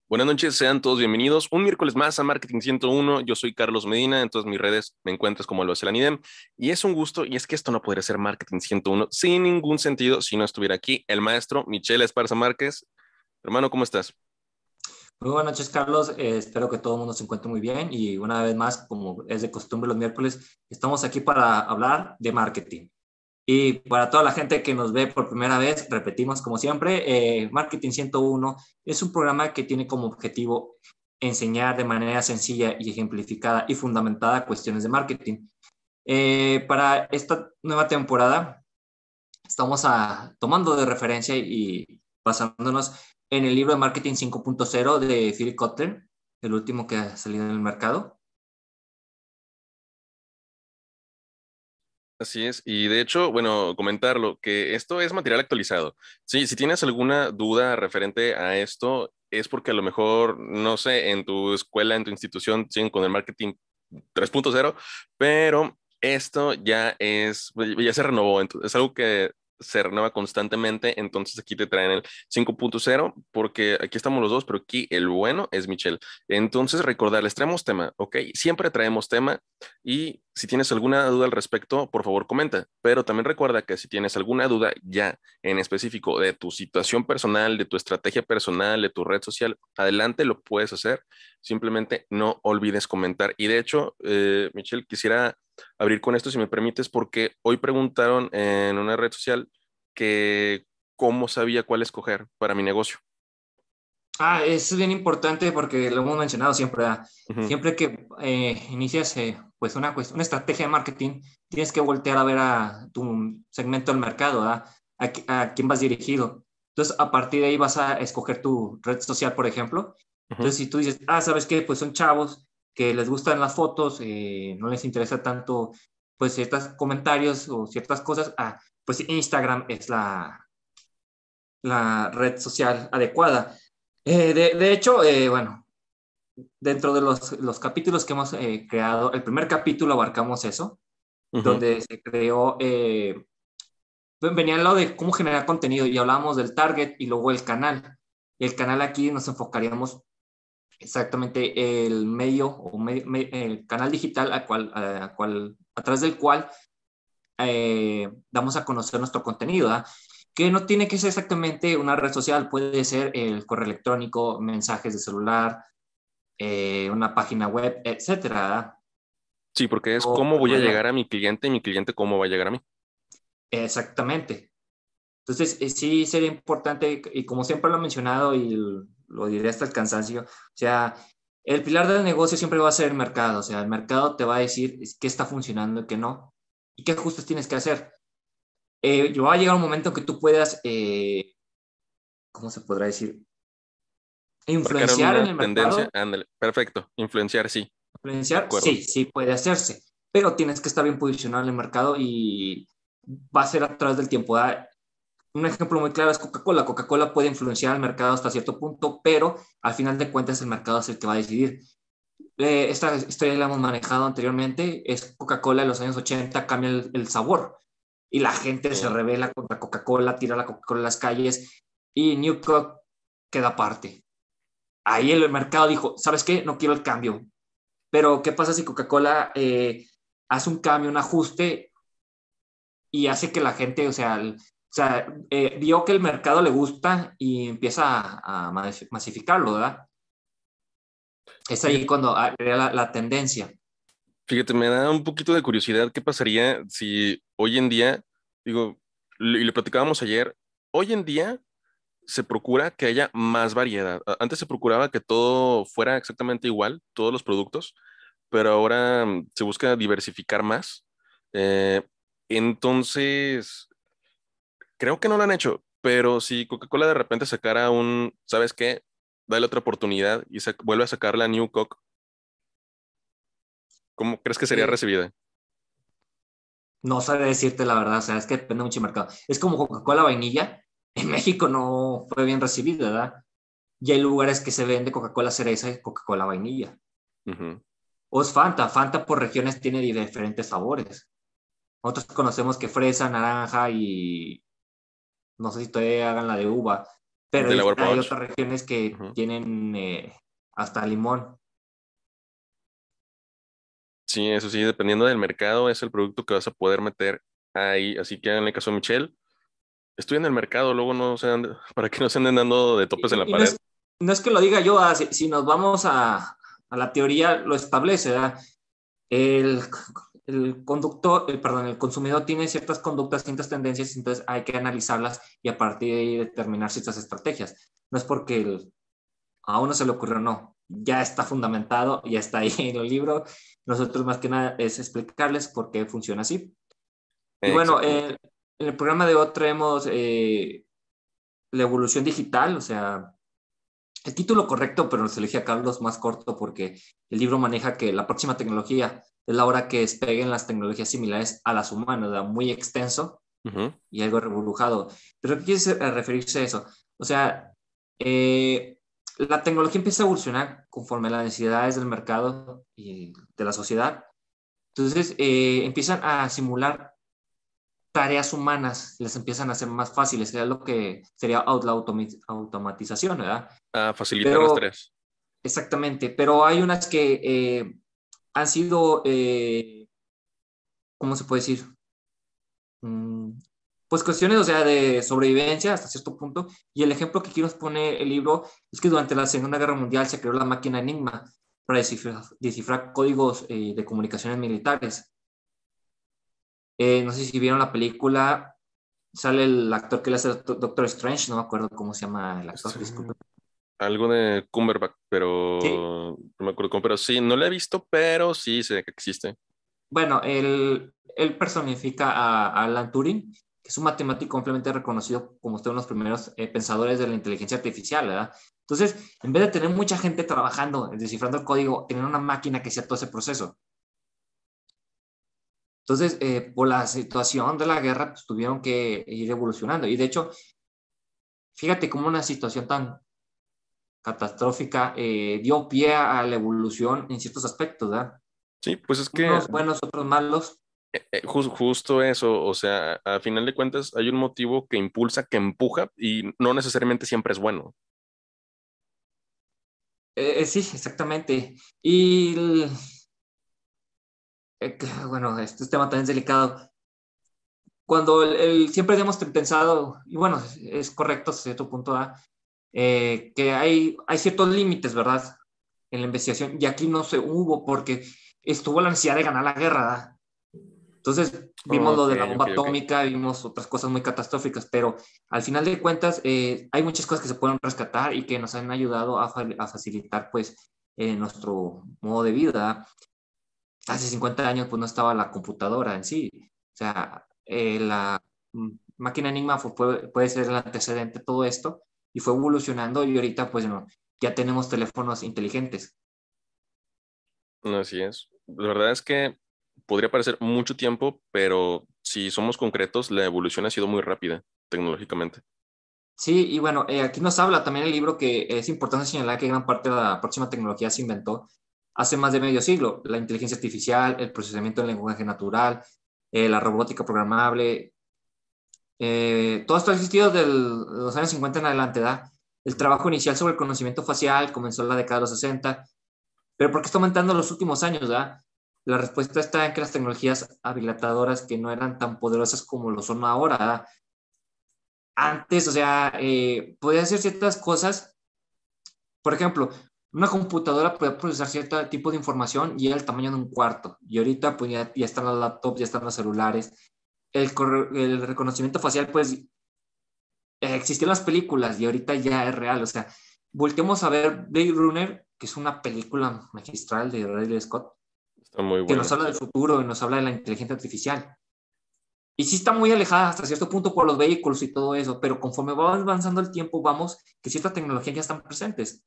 Buenas noches, sean todos bienvenidos. Un miércoles más a Marketing 101. Yo soy Carlos Medina, en todas mis redes me encuentras como Albacelanidem. Y es un gusto, y es que esto no podría ser Marketing 101 sin ningún sentido si no estuviera aquí el maestro Michelle Esparza Márquez. Hermano, ¿cómo estás? Muy buenas noches, Carlos. Espero que todo el mundo se encuentre muy bien y una vez más, como es de costumbre los miércoles, estamos aquí para hablar de marketing. Y para toda la gente que nos ve por primera vez, repetimos como siempre, Marketing 101 es un programa que tiene como objetivo enseñar de manera sencilla y ejemplificada y fundamentada cuestiones de marketing. Para esta nueva temporada estamos tomando de referencia y basándonos en el libro de Marketing 5.0 de Philip Kotler, el último que ha salido en el mercado. Así es, y de hecho, bueno, comentarlo, que esto es material actualizado. Sí, si tienes alguna duda referente a esto, es porque a lo mejor, no sé, en tu escuela, en tu institución, siguen con el marketing 3.0, pero esto ya se renovó, entonces, es algo que se renueva constantemente, entonces aquí te traen el 5.0, porque aquí estamos los dos, pero aquí el bueno es Michelle. Entonces, recordarles, traemos tema, ¿ok? Siempre traemos tema. Y si tienes alguna duda al respecto, por favor comenta. Pero también recuerda que si tienes alguna duda ya en específico de tu situación personal, de tu estrategia personal, de tu red social, adelante lo puedes hacer. Simplemente no olvides comentar. Y de hecho, Michelle, quisiera abrir con esto, si me permites, porque hoy preguntaron en una red social que cómo sabía cuál escoger para mi negocio. Eso es bien importante porque lo hemos mencionado siempre. Ujú. Siempre que inicias pues una estrategia de marketing, tienes que voltear a ver a tu segmento del mercado, ¿verdad? A quién vas dirigido. Entonces, a partir de ahí vas a escoger tu red social, por ejemplo. Ujú. Entonces, si tú dices, ¿sabes qué? Pues son chavos que les gustan las fotos, no les interesa tanto pues ciertos comentarios o ciertas cosas, pues Instagram es la red social adecuada. De hecho, bueno, dentro de los capítulos que hemos creado, el primer capítulo abarcamos eso, Ujú. donde se creó, venía al lado de cómo generar contenido y hablábamos del target y luego el canal. El canal aquí nos enfocaríamos exactamente el medio o el canal digital a través del cual damos a conocer nuestro contenido, ¿verdad? Que no tiene que ser exactamente una red social, puede ser el correo electrónico, mensajes de celular, una página web, etcétera, ¿verdad? Sí, porque es O cómo pues voy a vaya, llegar a mi cliente y mi cliente cómo va a llegar a mí. exactamente. Entonces, sí sería importante, y como siempre lo he mencionado y lo diré hasta el cansancio, o sea, el pilar del negocio siempre va a ser el mercado, o sea, el mercado te va a decir qué está funcionando y qué no, y qué ajustes tienes que hacer. Yo va a llegar un momento en que tú puedas, ¿cómo se podrá decir? Marcar Influenciar en una el tendencia, mercado. ándale, perfecto. Influenciar, sí, de Influenciar, acuerdo. sí, sí puede hacerse, pero tienes que estar bien posicionado en el mercado y va a ser a través del tiempo. Un ejemplo muy claro es Coca-Cola. Coca-Cola puede influenciar al mercado hasta cierto punto, pero al final de cuentas el mercado es el que va a decidir. Esta historia la hemos manejado anteriormente. Es Coca-Cola en los años 80 cambia el sabor y la gente se Sí. revela contra Coca-Cola, tira la Coca-Cola en las calles y New Coke queda aparte. Ahí el mercado dijo, ¿sabes qué? No quiero el cambio. Pero ¿qué pasa si Coca-Cola hace un cambio, un ajuste y hace que la gente, vio que el mercado le gusta y empieza a masificarlo, ¿verdad? Es ahí Fíjate, cuando crea la tendencia. fíjate, me da un poquito de curiosidad qué pasaría si hoy en día, digo, y lo platicábamos ayer, hoy en día se procura que haya más variedad. Antes se procuraba que todo fuera exactamente igual, todos los productos, pero ahora se busca diversificar más. Eh, entonces, creo que no lo han hecho, pero si Coca-Cola de repente sacara ¿sabes qué? Dale otra oportunidad y vuelve a sacar la New Coke, ¿cómo crees que sería Eh, recibida? no sabe decirte la verdad, o sea, es que depende mucho del mercado. Es como Coca-Cola vainilla, en México no fue bien recibido, ¿verdad? Y hay lugares que se vende Coca-Cola cereza y Coca-Cola vainilla. Ujú. O es Fanta, Fanta por regiones tiene diferentes sabores. Nosotros conocemos que fresa, naranja y no sé si todavía hagan la de uva. pero Delaware hay Punch. otras regiones que Ujú. tienen hasta limón. Sí, eso sí, dependiendo del mercado, es el producto que vas a poder meter ahí. Así que en el caso de Michelle, estoy en el mercado, luego no se anden- para que no se anden dando de topes en la Y pared. no es que lo diga yo, si nos vamos a la teoría, lo establece, ¿verdad? El, el conductor, perdón, el consumidor tiene ciertas conductas, ciertas tendencias, entonces hay que analizarlas y a partir de ahí determinar ciertas estrategias. No es porque a uno se le ocurrió, no, ya está fundamentado, ya está ahí en el libro. Nosotros más que nada es explicarles por qué funciona así. Y bueno, Exactamente. en el programa de hoy traemos la evolución digital, o sea, el título correcto, pero se elegí a Carlos más corto porque el libro maneja que la próxima tecnología es la hora que despeguen las tecnologías similares a las humanas, ¿verdad? Muy extenso Ujú. y algo reburujado. Pero ¿qué quiere referirse a eso? O sea, eh, la tecnología empieza a evolucionar conforme a las necesidades del mercado y de la sociedad. Entonces, empiezan a simular tareas humanas, les empiezan a hacer más fáciles, que es lo que sería la automatización, ¿verdad? A facilitar las Pero tareas. exactamente, pero hay unas que han sido, ¿cómo se puede decir? Mm, pues cuestiones, o sea, de sobrevivencia hasta cierto punto. Y el ejemplo que quiero poner el libro es que durante la Segunda Guerra Mundial se creó la máquina Enigma para descifrar códigos de comunicaciones militares. No sé si vieron la película, sale el actor que le hace Doctor Strange, no me acuerdo cómo se llama el actor, Sí, disculpe. algo de Cumberbatch, Sí, pero no me acuerdo cómo. Pero sí, no lo he visto, pero sí sé que existe. bueno, él personifica a Alan Turing, que es un matemático ampliamente reconocido como uno de los primeros pensadores de la inteligencia artificial, ¿verdad? Entonces, en vez de tener mucha gente trabajando, descifrando el código, tener una máquina que hacía todo ese proceso. Entonces, por la situación de la guerra, pues tuvieron que ir evolucionando. Y de hecho, fíjate cómo una situación tan catastrófica dio pie a la evolución en ciertos aspectos, ¿verdad? Sí, pues es que Unos buenos, otros malos. justo eso, o sea, a final de cuentas hay un motivo que impulsa, que empuja y no necesariamente siempre es bueno. Sí, exactamente. Y bueno, este tema también es delicado. Cuando siempre hemos pensado, y bueno, es correcto hasta cierto punto, que hay ciertos límites, ¿verdad? En la investigación, y aquí no se hubo porque estuvo la necesidad de ganar la guerra, ¿verdad? Entonces vimos lo Ok, de la ok, bomba ok. atómica, vimos otras cosas muy catastróficas, pero al final de cuentas hay muchas cosas que se pueden rescatar y que nos han ayudado a facilitar pues nuestro modo de vida. Hace 50 años pues no estaba la computadora en sí. O sea, la máquina Enigma puede ser el antecedente de todo esto y fue evolucionando y ahorita pues no, ya tenemos teléfonos inteligentes. Así es. La verdad es que podría parecer mucho tiempo, pero si somos concretos, la evolución ha sido muy rápida tecnológicamente. Sí, y bueno, aquí nos habla también el libro que es importante señalar que gran parte de la próxima tecnología se inventó hace más de medio siglo. La inteligencia artificial, el procesamiento del lenguaje natural, la robótica programable, todo esto ha existido desde los años 50 en adelante, ¿da? El trabajo inicial sobre el conocimiento facial comenzó en la década de los 60, pero ¿por qué está aumentando en los últimos años, da? La respuesta está en que las tecnologías habilitadoras que no eran tan poderosas como lo son ahora, ¿da? Antes, o sea, podía hacer ciertas cosas. Por ejemplo, una computadora puede procesar cierto tipo de información y era el tamaño de un cuarto. Y ahorita pues ya están los laptops, ya están los celulares. El reconocimiento facial pues existía en las películas y ahorita ya es real. O sea, volteemos a ver Blade Runner, que es una película magistral de Ridley Scott, Está muy que nos buena, habla sí. del futuro y nos habla de la inteligencia artificial. Y sí está muy alejada hasta cierto punto por los vehículos y todo eso, pero conforme va avanzando el tiempo, vamos que ciertas tecnologías ya están presentes.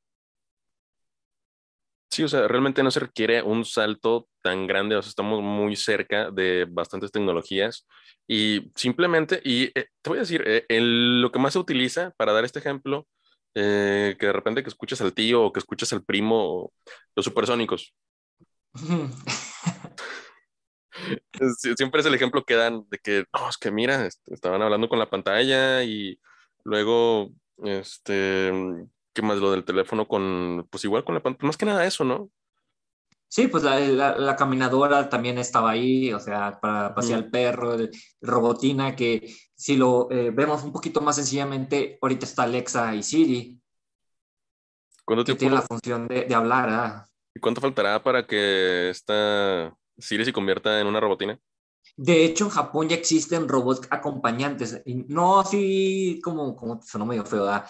Sí, o sea, realmente no se requiere un salto tan grande, o sea, estamos muy cerca de bastantes tecnologías y simplemente, te voy a decir, lo que más se utiliza para dar este ejemplo, que de repente que escuchas al tío o que escuchas al primo, los supersónicos. Siempre es el ejemplo que dan de que, no, es que mira, estaban hablando con la pantalla y luego Este, ¿qué más? Lo del teléfono con, pues igual con la pantalla, más que nada eso, ¿no? Sí, pues la caminadora también estaba ahí, o sea, para pasear Ujú. al perro, el Robotina, que si lo vemos un poquito más sencillamente, ahorita está Alexa y Siri, ¿Cuánto que tienen la tiempo función de hablar, ¿ah? y cuánto faltará para que esta Siri se convierta en una robotina? De hecho, en Japón ya existen robots acompañantes, y no así como sonó medio feo, ¿verdad?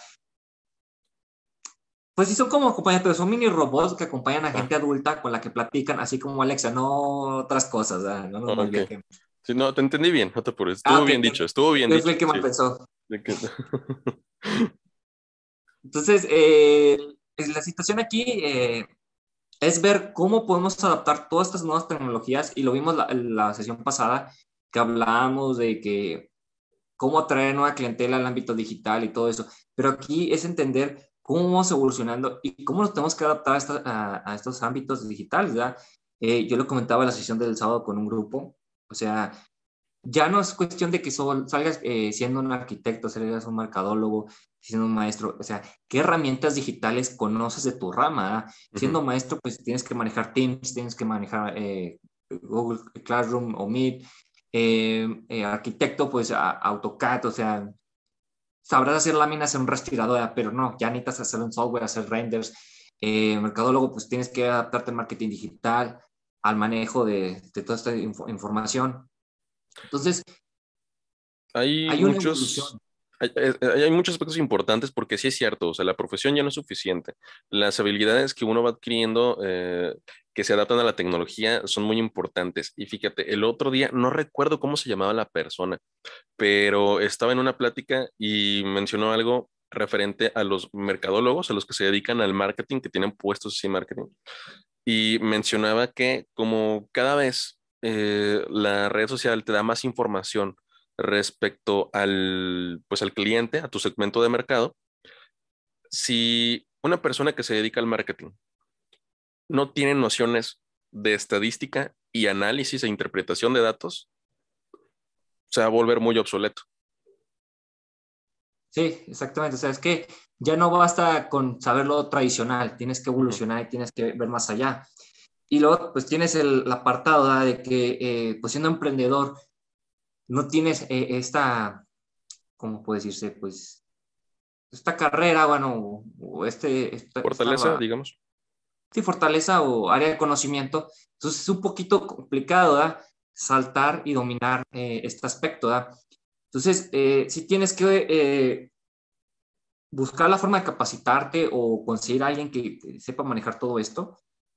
Pues sí son como acompañantes, pero son mini robots que acompañan a Ah, gente adulta con la que platican, así como Alexa, no otras cosas, ¿verdad? No nos ok. malviajemos. Sí, no, te entendí bien, no te apures. Ah, Estuvo ok, bien dicho, estuvo bien yo fui dicho. el que mal Sí. pensó. De que- Entonces, la situación aquí es ver cómo podemos adaptar todas estas nuevas tecnologías y lo vimos en la sesión pasada que hablábamos de que cómo atraer nueva clientela al ámbito digital y todo eso, pero aquí es entender cómo vamos evolucionando y cómo nos tenemos que adaptar a estos ámbitos digitales, ¿verdad? Yo lo comentaba en la sesión del sábado con un grupo, o sea, ya no es cuestión de que salgas siendo un arquitecto, salgas un mercadólogo, siendo un maestro, o sea, ¿qué herramientas digitales conoces de tu rama? ¿Ah? Ujú. Siendo maestro, pues tienes que manejar Teams, tienes que manejar Google Classroom o Meet, arquitecto, pues AutoCAD, o sea, sabrás hacer láminas en un respirador, ¿ah? Pero no, ya necesitas hacer un software, hacer renders. Mercadólogo, pues tienes que adaptarte al marketing digital, al manejo de toda esta información. Entonces, Hay hay una muchos, evolución. hay muchos aspectos importantes porque sí es cierto, o sea, la profesión ya no es suficiente. Las habilidades que uno va adquiriendo, que se adaptan a la tecnología, son muy importantes. Y fíjate, el otro día, no recuerdo cómo se llamaba la persona, pero estaba en una plática y mencionó algo referente a los mercadólogos, a los que se dedican al marketing, que tienen puestos así en marketing. Y mencionaba que como cada vez la red social te da más información respecto al, pues al cliente, a tu segmento de mercado, si una persona que se dedica al marketing no tiene nociones de estadística y análisis e interpretación de datos, se va a volver muy obsoleto. Sí, exactamente. O sea, es que ya no basta con saber lo tradicional, tienes que Ujú. evolucionar y tienes que ver más allá. Y luego, pues tienes el apartado, ¿verdad? De que, pues siendo emprendedor, no tienes esta, ¿cómo puede decirse? Pues esta carrera, bueno, o Fortaleza, digamos. sí, fortaleza o área de conocimiento. Entonces es un poquito complicado, ¿verdad? Saltar y dominar este aspecto, ¿verdad? Entonces, si tienes que buscar la forma de capacitarte o conseguir a alguien que sepa manejar todo esto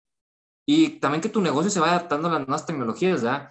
y también que tu negocio se vaya adaptando a las nuevas tecnologías, ¿verdad?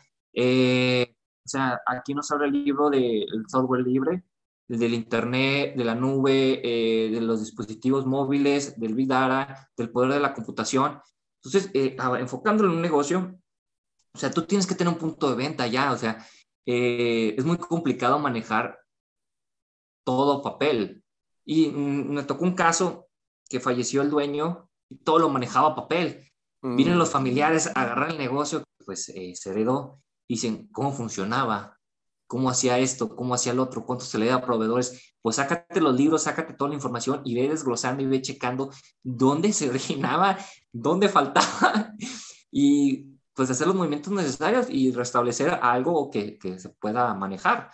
O sea, aquí nos habla el libro del software libre, del internet, de la nube, de los dispositivos móviles, del Big Data, del poder de la computación. Entonces, enfocándolo en un negocio, o sea, tú tienes que tener un punto de venta ya, o sea, es muy complicado manejar todo papel. Y me tocó un caso que falleció el dueño y todo lo manejaba papel. Vienen los Mm, familiares a agarrar el negocio, pues se heredó, y dicen cómo funcionaba, cómo hacía esto, cómo hacía el otro, cuánto se le da a proveedores. Pues sácate los libros, sácate toda la información y ve desglosando y ve checando dónde se originaba, dónde faltaba y pues hacer los movimientos necesarios y restablecer algo que se pueda manejar.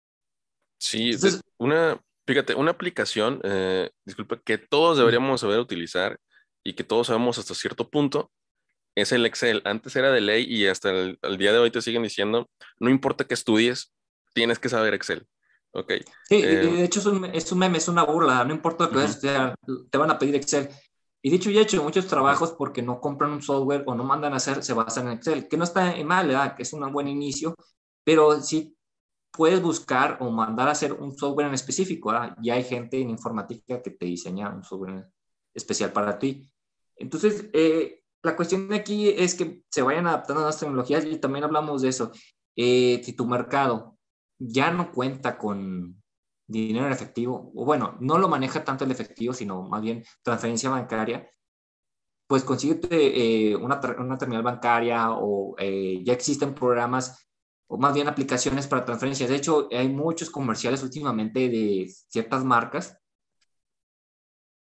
sí, Entonces, fíjate, una aplicación, disculpa, que todos deberíamos saber utilizar y que todos sabemos hasta cierto punto, es el Excel. Antes era de ley y hasta el día de hoy te siguen diciendo, no importa que estudies, tienes que saber Excel. Ok. sí, y Eh, de hecho es un meme, es una burla, no importa lo que vayas a ujú, estudiar, te van a pedir Excel. Y dicho y hecho, muchos ujú. trabajos porque no compran un software o no mandan a hacer, se basan en Excel, que no está mal, ¿verdad? Que es un buen inicio, pero sí puedes buscar o mandar a hacer un software en específico, ¿verdad? Ya hay gente en informática que te diseña un software especial para ti. Entonces, la cuestión de aquí es que se vayan adaptando a las tecnologías y también hablamos de eso. Si tu mercado ya no cuenta con dinero en efectivo, o bueno, no lo maneja tanto el efectivo, sino más bien transferencia bancaria, pues consíguete una terminal bancaria o ya existen programas o más bien aplicaciones para transferencias. De hecho, hay muchos comerciales últimamente de ciertas marcas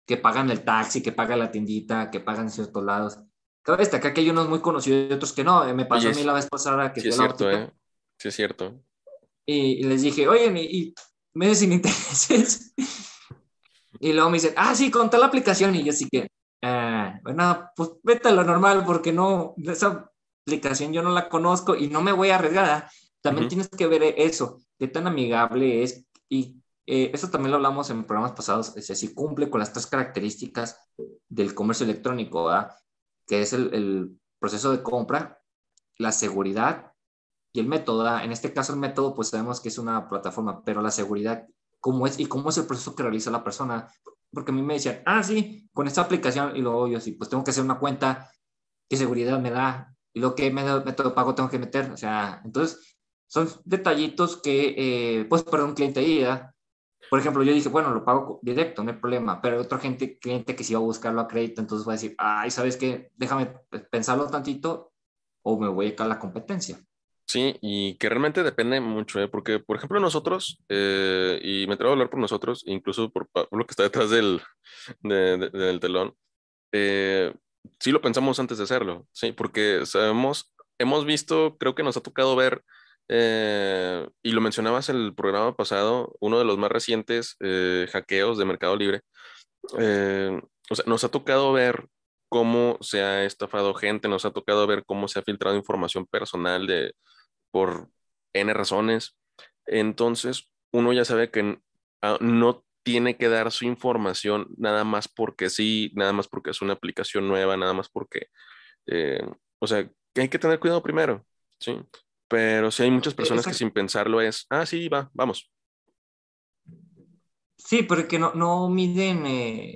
que pagan el taxi, que pagan la tiendita, que pagan ciertos lados. Cabe destacar que hay unos muy conocidos y otros que no. Me pasó Oye, a mí la vez pasada que sí fui es a la cierto, óptica ¿eh? Sí es cierto. y les dije, oye, y meses sin intereses. Y luego me dicen, ah, sí, con tal aplicación. Y yo sí que, bueno, pues vete a lo normal porque no, esa aplicación yo no la conozco y no me voy a arriesgar. ¿Ah? También Ujú. tienes que ver eso, qué tan amigable es. Y eso también lo hablamos en programas pasados, es decir, si cumple con las tres características del comercio electrónico, ¿verdad? Que es el proceso de compra, la seguridad y el método. ¿Ah? En este caso, el método, pues sabemos que es una plataforma, pero la seguridad, ¿cómo es? Y cómo es el proceso que realiza la persona. Porque a mí me decían, ah, sí, con esta aplicación, y luego yo sí, pues tengo que hacer una cuenta, ¿qué seguridad me da? Y lo que método de pago tengo que meter. O sea, entonces, son detallitos que, pues, para un cliente ahí, ¿verdad? Por ejemplo, yo dije, bueno, lo pago directo, no hay problema, pero otro cliente que sí va a buscarlo a crédito, entonces va a decir, ay, ¿sabes qué? Déjame pensarlo tantito o me voy a la competencia. Sí, y que realmente depende mucho, ¿eh? Porque, por ejemplo, nosotros, y me atrevo a hablar por nosotros, incluso por Pablo que está detrás del telón, eh, sí lo pensamos antes de hacerlo, sí, porque sabemos, hemos visto, creo que nos ha tocado ver, y lo mencionabas en el programa pasado, uno de los más recientes hackeos de Mercado Libre. eh, o sea, nos ha tocado ver cómo se ha estafado gente, nos ha tocado ver cómo se ha filtrado información personal por N razones. Entonces, uno ya sabe que no tiene que dar su información nada más porque sí, nada más porque es una aplicación nueva, nada más porque, eh, o sea, que hay que tener cuidado primero, ¿sí? Pero sí hay muchas personas que sin pensarlo es, ah, sí, va, vamos. Sí, porque no miden,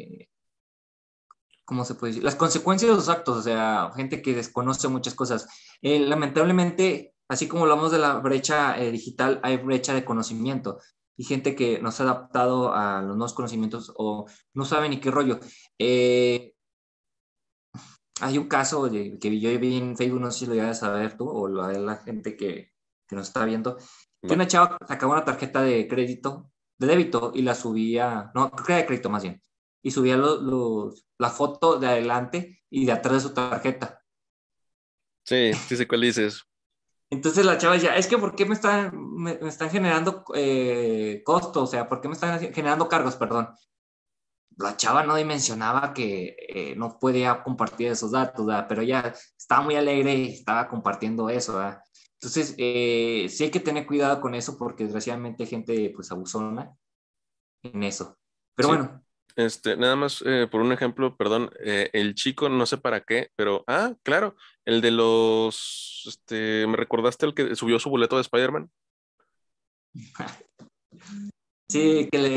¿cómo se puede decir? Las consecuencias de los actos, o sea, gente que desconoce muchas cosas. Lamentablemente, así como hablamos de la brecha digital, hay brecha de conocimiento y gente que no se ha adaptado a los nuevos conocimientos o no sabe ni qué rollo. Eh, Hay un caso que yo vi en Facebook, no sé si lo ibas a saber tú o la gente que nos está viendo, que Va. una chava sacaba una tarjeta de crédito, de débito y la subía, no, creo que era de crédito más bien, y subía la foto de adelante y de atrás de su tarjeta. Sí, sí sé cuál dices. Entonces la chava decía, es que ¿por qué me están generando costos? O sea, ¿por qué me están generando cargos? Perdón. La chava no dimensionaba que no podía compartir esos datos, ¿verdad? Pero ella estaba muy alegre y estaba compartiendo eso, ¿verdad? Entonces, sí hay que tener cuidado con eso porque desgraciadamente hay gente pues abusona en eso. Pero Sí, bueno, nada más por un ejemplo, perdón, el chico no sé para qué, pero, claro, el de me recordaste el que subió su boleto de Spider-Man, sí que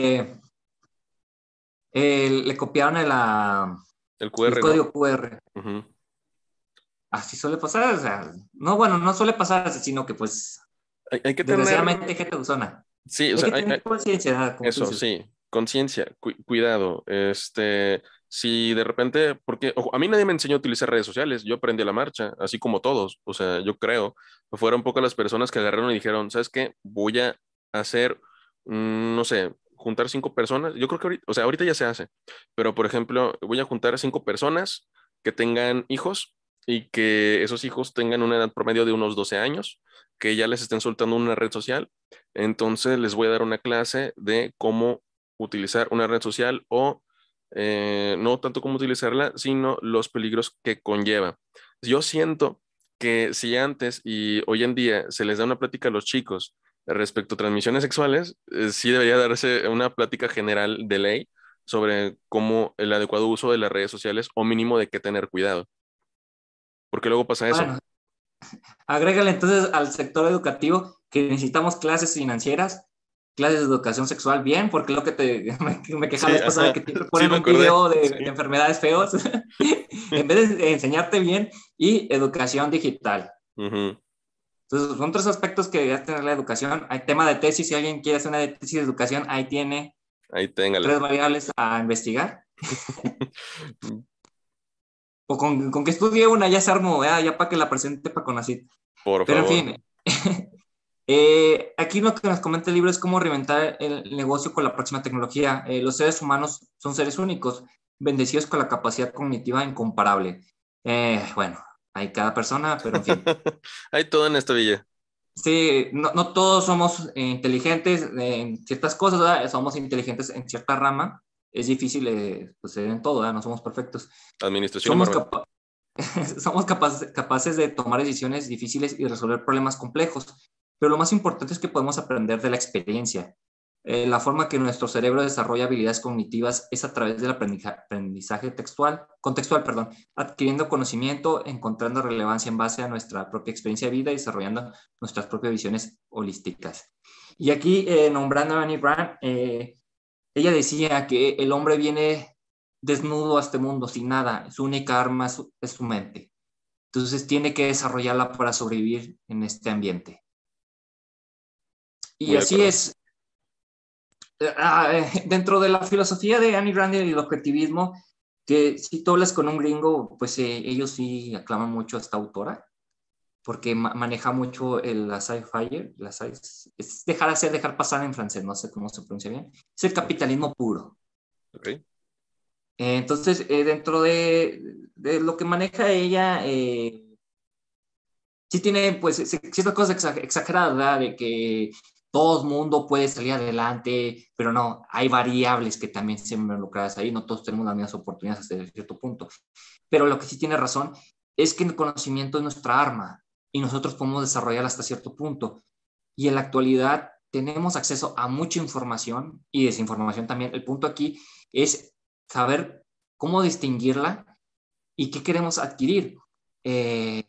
le copiaron el el QR, ¿no? código QR. Ujú. Así suele pasar, o sea, no, bueno, no suele pasar, sino que pues Hay que tener, desgraciadamente hay gente abusona. sí, o Hay sea, que tener conciencia, como tú eso, dices. sí, conciencia, cuidado, si de repente, porque ojo, a mí nadie me enseñó a utilizar redes sociales, yo aprendí a la marcha, así como todos, o sea, yo creo, fueron pocas las personas que agarraron y dijeron, ¿sabes qué? Voy a hacer, no sé, juntar 5 personas, yo creo que ahorita, o sea, ahorita ya se hace, pero por ejemplo, voy a juntar 5 personas que tengan hijos y que esos hijos tengan una edad promedio de unos 12 años, que ya les estén soltando una red social. Entonces les voy a dar una clase de cómo utilizar una red social o no tanto cómo utilizarla, sino los peligros que conlleva. Yo siento que si antes y hoy en día se les da una plática a los chicos respecto a transmisiones sexuales, sí debería darse una plática general de ley sobre cómo el adecuado uso de las redes sociales o mínimo de qué tener cuidado, porque luego pasa eso. Bueno, agrégale entonces al sector educativo que necesitamos clases financieras, clases de educación sexual, bien, porque lo que me quejaba Sí, la vez pasada ajá, que siempre sí ponen me un acordé. video Sí. de enfermedades feos, en vez de enseñarte bien, y educación digital. Ujú. Entonces, son tres aspectos que debería tener la educación. Hay tema de tesis, si alguien quiere hacer una tesis de educación, ahí tiene Ahí téngala. tres variables a investigar. O con que estudie una ya se armó, ya para que la presente para CONACYT. Por Pero en favor. fin, aquí lo que nos comenta el libro es cómo reinventar el negocio con la próxima tecnología. Los seres humanos son seres únicos. bendecidos con la capacidad cognitiva incomparable. Bueno, hay cada persona, pero en fin. Hay todo en esta villa. Sí, no todos somos inteligentes en ciertas cosas, ¿verdad? Somos inteligentes en cierta rama. Es difícil pues, ser en todo, ¿verdad? No somos perfectos. Administración y Somos, marrón. somos capaces de tomar decisiones difíciles y resolver problemas complejos, pero lo más importante es que podemos aprender de la experiencia. La forma que nuestro cerebro desarrolla habilidades cognitivas es a través del aprendizaje contextual, perdón, adquiriendo conocimiento, encontrando relevancia en base a nuestra propia experiencia de vida y desarrollando nuestras propias visiones holísticas. Y aquí, nombrando a Annie Grant, ella decía que el hombre viene desnudo a este mundo sin nada, su única arma es su mente. Entonces tiene que desarrollarla para sobrevivir en este ambiente. Y Muy de así acuerdo. es, dentro de la filosofía de Annie Rand y el objetivismo, que si tú hablas con un gringo, pues ellos sí aclaman mucho a esta autora, porque maneja mucho la sci-fi, es dejar hacer, dejar pasar en francés, no sé cómo se pronuncia bien, es el capitalismo puro. Ok. Entonces, dentro de lo que maneja ella, sí tiene pues ciertas cosas exageradas, ¿verdad? De que todo el mundo puede salir adelante, pero no, hay variables que también se involucradas ahí, no todos tenemos las mismas oportunidades hasta cierto punto. Pero lo que sí tiene razón es que el conocimiento es nuestra arma y nosotros podemos desarrollarla hasta cierto punto. Y en la actualidad tenemos acceso a mucha información y desinformación también. El punto aquí es saber cómo distinguirla y qué queremos adquirir. Eh,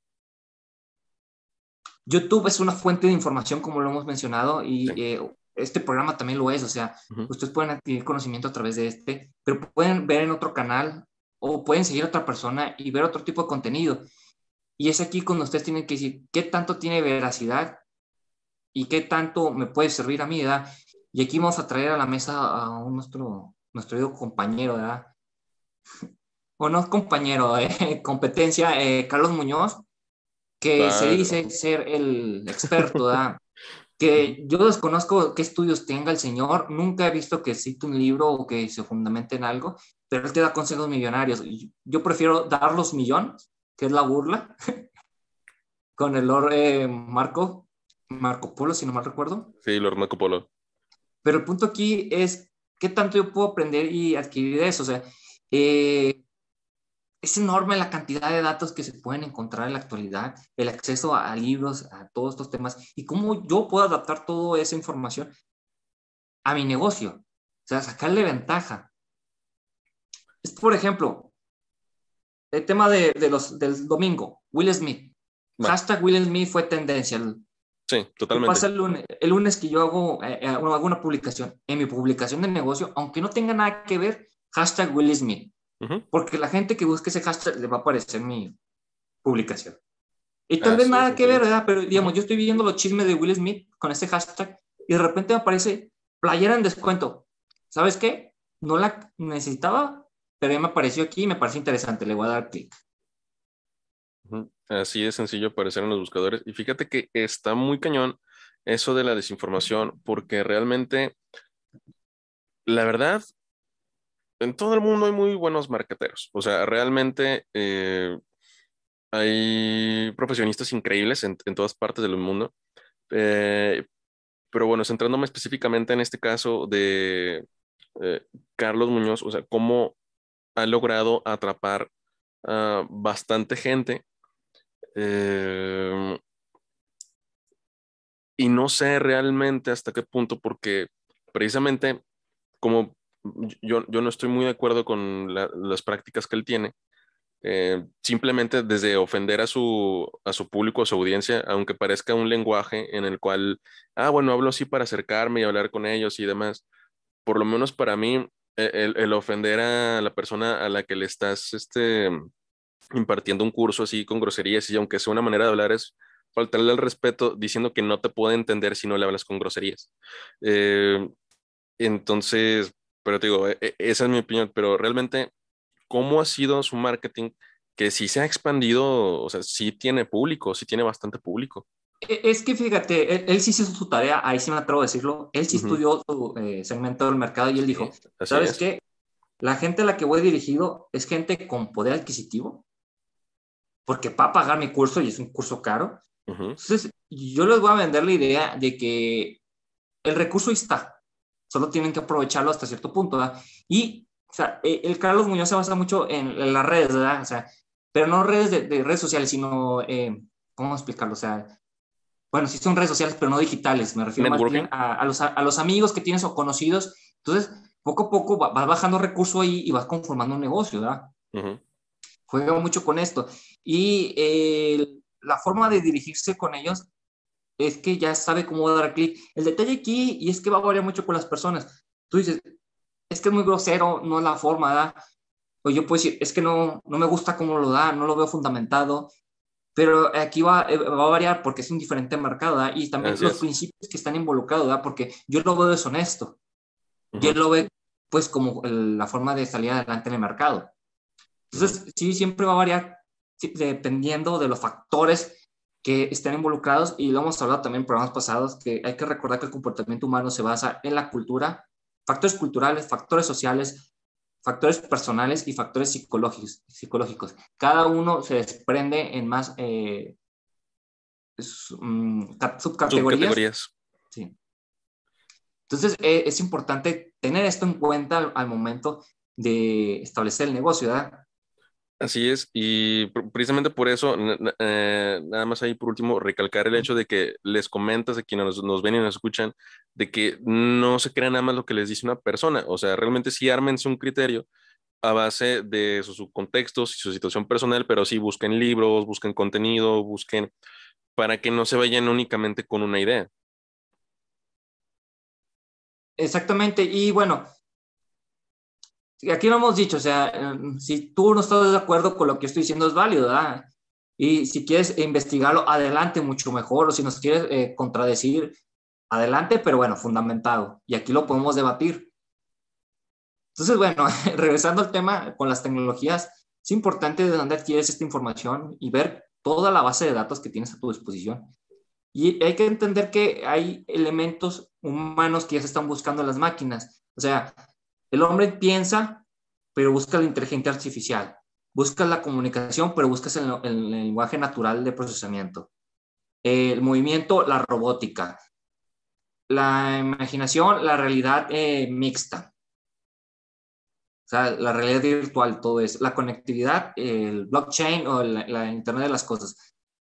YouTube es una fuente de información, como lo hemos mencionado, y Sí. este programa también lo es. O sea, Ujú. ustedes pueden adquirir conocimiento a través de este, pero pueden ver en otro canal o pueden seguir a otra persona y ver otro tipo de contenido. Y es aquí cuando ustedes tienen que decir qué tanto tiene veracidad y qué tanto me puede servir a mí, ¿verdad? Y aquí vamos a traer a la mesa a nuestro compañero, ¿verdad? O no compañero, competencia, Carlos Muñoz, que se Claro. dice ser el experto, ¿verdad? Ujú. Que yo desconozco qué estudios tenga el señor, nunca he visto que cite un libro o que se fundamente en algo, pero él te da consejos millonarios. Yo prefiero dar los millones, que es la burla, con el Lord Marco Polo, si no mal recuerdo. Sí, Lord Marco Polo. Pero el punto aquí es qué tanto yo puedo aprender y adquirir de eso. O sea, eh, es enorme la cantidad de datos que se pueden encontrar en la actualidad, el acceso a libros, a todos estos temas, y cómo yo puedo adaptar toda esa información a mi negocio. O sea, sacarle ventaja. Es, por ejemplo, el tema del domingo, Will Smith. Va. Hashtag Will Smith fue tendencia. Sí, ¿Qué pasa totalmente. el lunes que yo hago una publicación? En mi publicación de negocio, aunque no tenga nada que ver, hashtag Will Smith. Ujú. Porque la gente que busque ese hashtag le va a aparecer mi publicación. Y tal vez Así de nada que ver, sencillo. ¿verdad? Pero digamos, Ujú. yo estoy viendo los chismes de Will Smith con ese hashtag y de repente me aparece playera en descuento. ¿Sabes qué? No la necesitaba, pero ya me apareció aquí y me parece interesante. Le voy a dar clic. Ujú. Así de sencillo aparecer en los buscadores. Y fíjate que está muy cañón eso de la desinformación, porque realmente, la verdad, en todo el mundo hay muy buenos marketeros. O sea, realmente hay profesionistas increíbles en todas partes del mundo. Eh, pero bueno, centrándome específicamente en este caso de eh, Carlos Muñoz, o sea, cómo ha logrado atrapar a bastante gente. eh, y no sé realmente hasta qué punto, porque precisamente como yo no estoy muy de acuerdo con las prácticas que él tiene, simplemente desde ofender a su público, a su audiencia, aunque parezca un lenguaje en el cual, bueno, hablo así para acercarme y hablar con ellos y demás, por lo menos para mí, el ofender a la persona a la que le estás impartiendo un curso así con groserías y aunque sea una manera de hablar es faltarle al respeto diciendo que no te puede entender si no le hablas con groserías. Eh, entonces, pero te digo, esa es mi opinión, pero realmente, ¿cómo ha sido su marketing? Que sí se ha expandido, o sea, sí tiene público, sí tiene bastante público. Es que fíjate, él sí hizo su tarea, ahí sí me atrevo a decirlo. Él sí Ujú. estudió su segmento del mercado y él Sí, dijo: así ¿Sabes es. qué? la gente a la que voy dirigido es gente con poder adquisitivo, porque va a pagar mi curso y es un curso caro. Ujú. Entonces, yo les voy a vender la idea de que el recurso ahí está, solo tienen que aprovecharlo hasta cierto punto, ¿verdad? Y, o sea, el Carlos Muñoz se basa mucho en las redes, ¿verdad? O sea, pero no redes de redes sociales, sino, ¿cómo explicarlo? O sea, bueno, sí son redes sociales, pero no digitales, me refiero más bien Networking. a los amigos que tienes o conocidos. Entonces, poco a poco vas bajando recurso ahí y vas conformando un negocio, ¿verdad? Ujú. Juega mucho con esto. Y la forma de dirigirse con ellos es que ya sabe cómo dar clic. El detalle aquí, y es que va a variar mucho con las personas. Tú dices, es que es muy grosero, no es la forma, ¿verdad? O yo puedo decir, es que no me gusta cómo lo da, no lo veo fundamentado. Pero aquí va a variar porque es un diferente mercado, ¿verdad? Y también Así los es. principios que están involucrados, ¿verdad? Porque yo lo veo deshonesto. Yo Ujú. lo veo, pues, como la forma de salir adelante en el mercado. Ujú. Entonces, sí, siempre va a variar sí, dependiendo de los factores que estén involucrados y lo hemos hablado también en programas pasados, que hay que recordar que el comportamiento humano se basa en la cultura, factores culturales, factores sociales, factores personales y factores psicológicos. Cada uno se desprende en más subcategorías. Subcategorías. Sí. Entonces, es importante tener esto en cuenta al momento de establecer el negocio, ¿verdad? Así es, y precisamente por eso, nada más ahí por último, recalcar el hecho de que les comentas a quienes nos ven y nos escuchan, de que no se crea nada más lo que les dice una persona, o sea, realmente sí ármense un criterio a base de sus contextos y su situación personal, pero sí busquen libros, busquen contenido, busquen para que no se vayan únicamente con una idea. Exactamente. Y bueno, aquí lo hemos dicho, o sea, si tú no estás de acuerdo con lo que estoy diciendo es válido, ¿verdad? Y si quieres investigarlo, adelante, mucho mejor. O si nos quieres contradecir, adelante, pero bueno, fundamentado. Y aquí lo podemos debatir. Entonces, bueno, regresando al tema con las tecnologías, es importante de dónde adquieres esta información y ver toda la base de datos que tienes a tu disposición. Y hay que entender que hay elementos humanos que ya se están buscando en las máquinas. O sea, el hombre piensa, pero busca la inteligencia artificial. Busca la comunicación, pero buscas el lenguaje natural de procesamiento. El movimiento, la robótica. La imaginación, la realidad mixta. O sea, la realidad virtual, todo eso. La conectividad, el blockchain o la Internet de las cosas.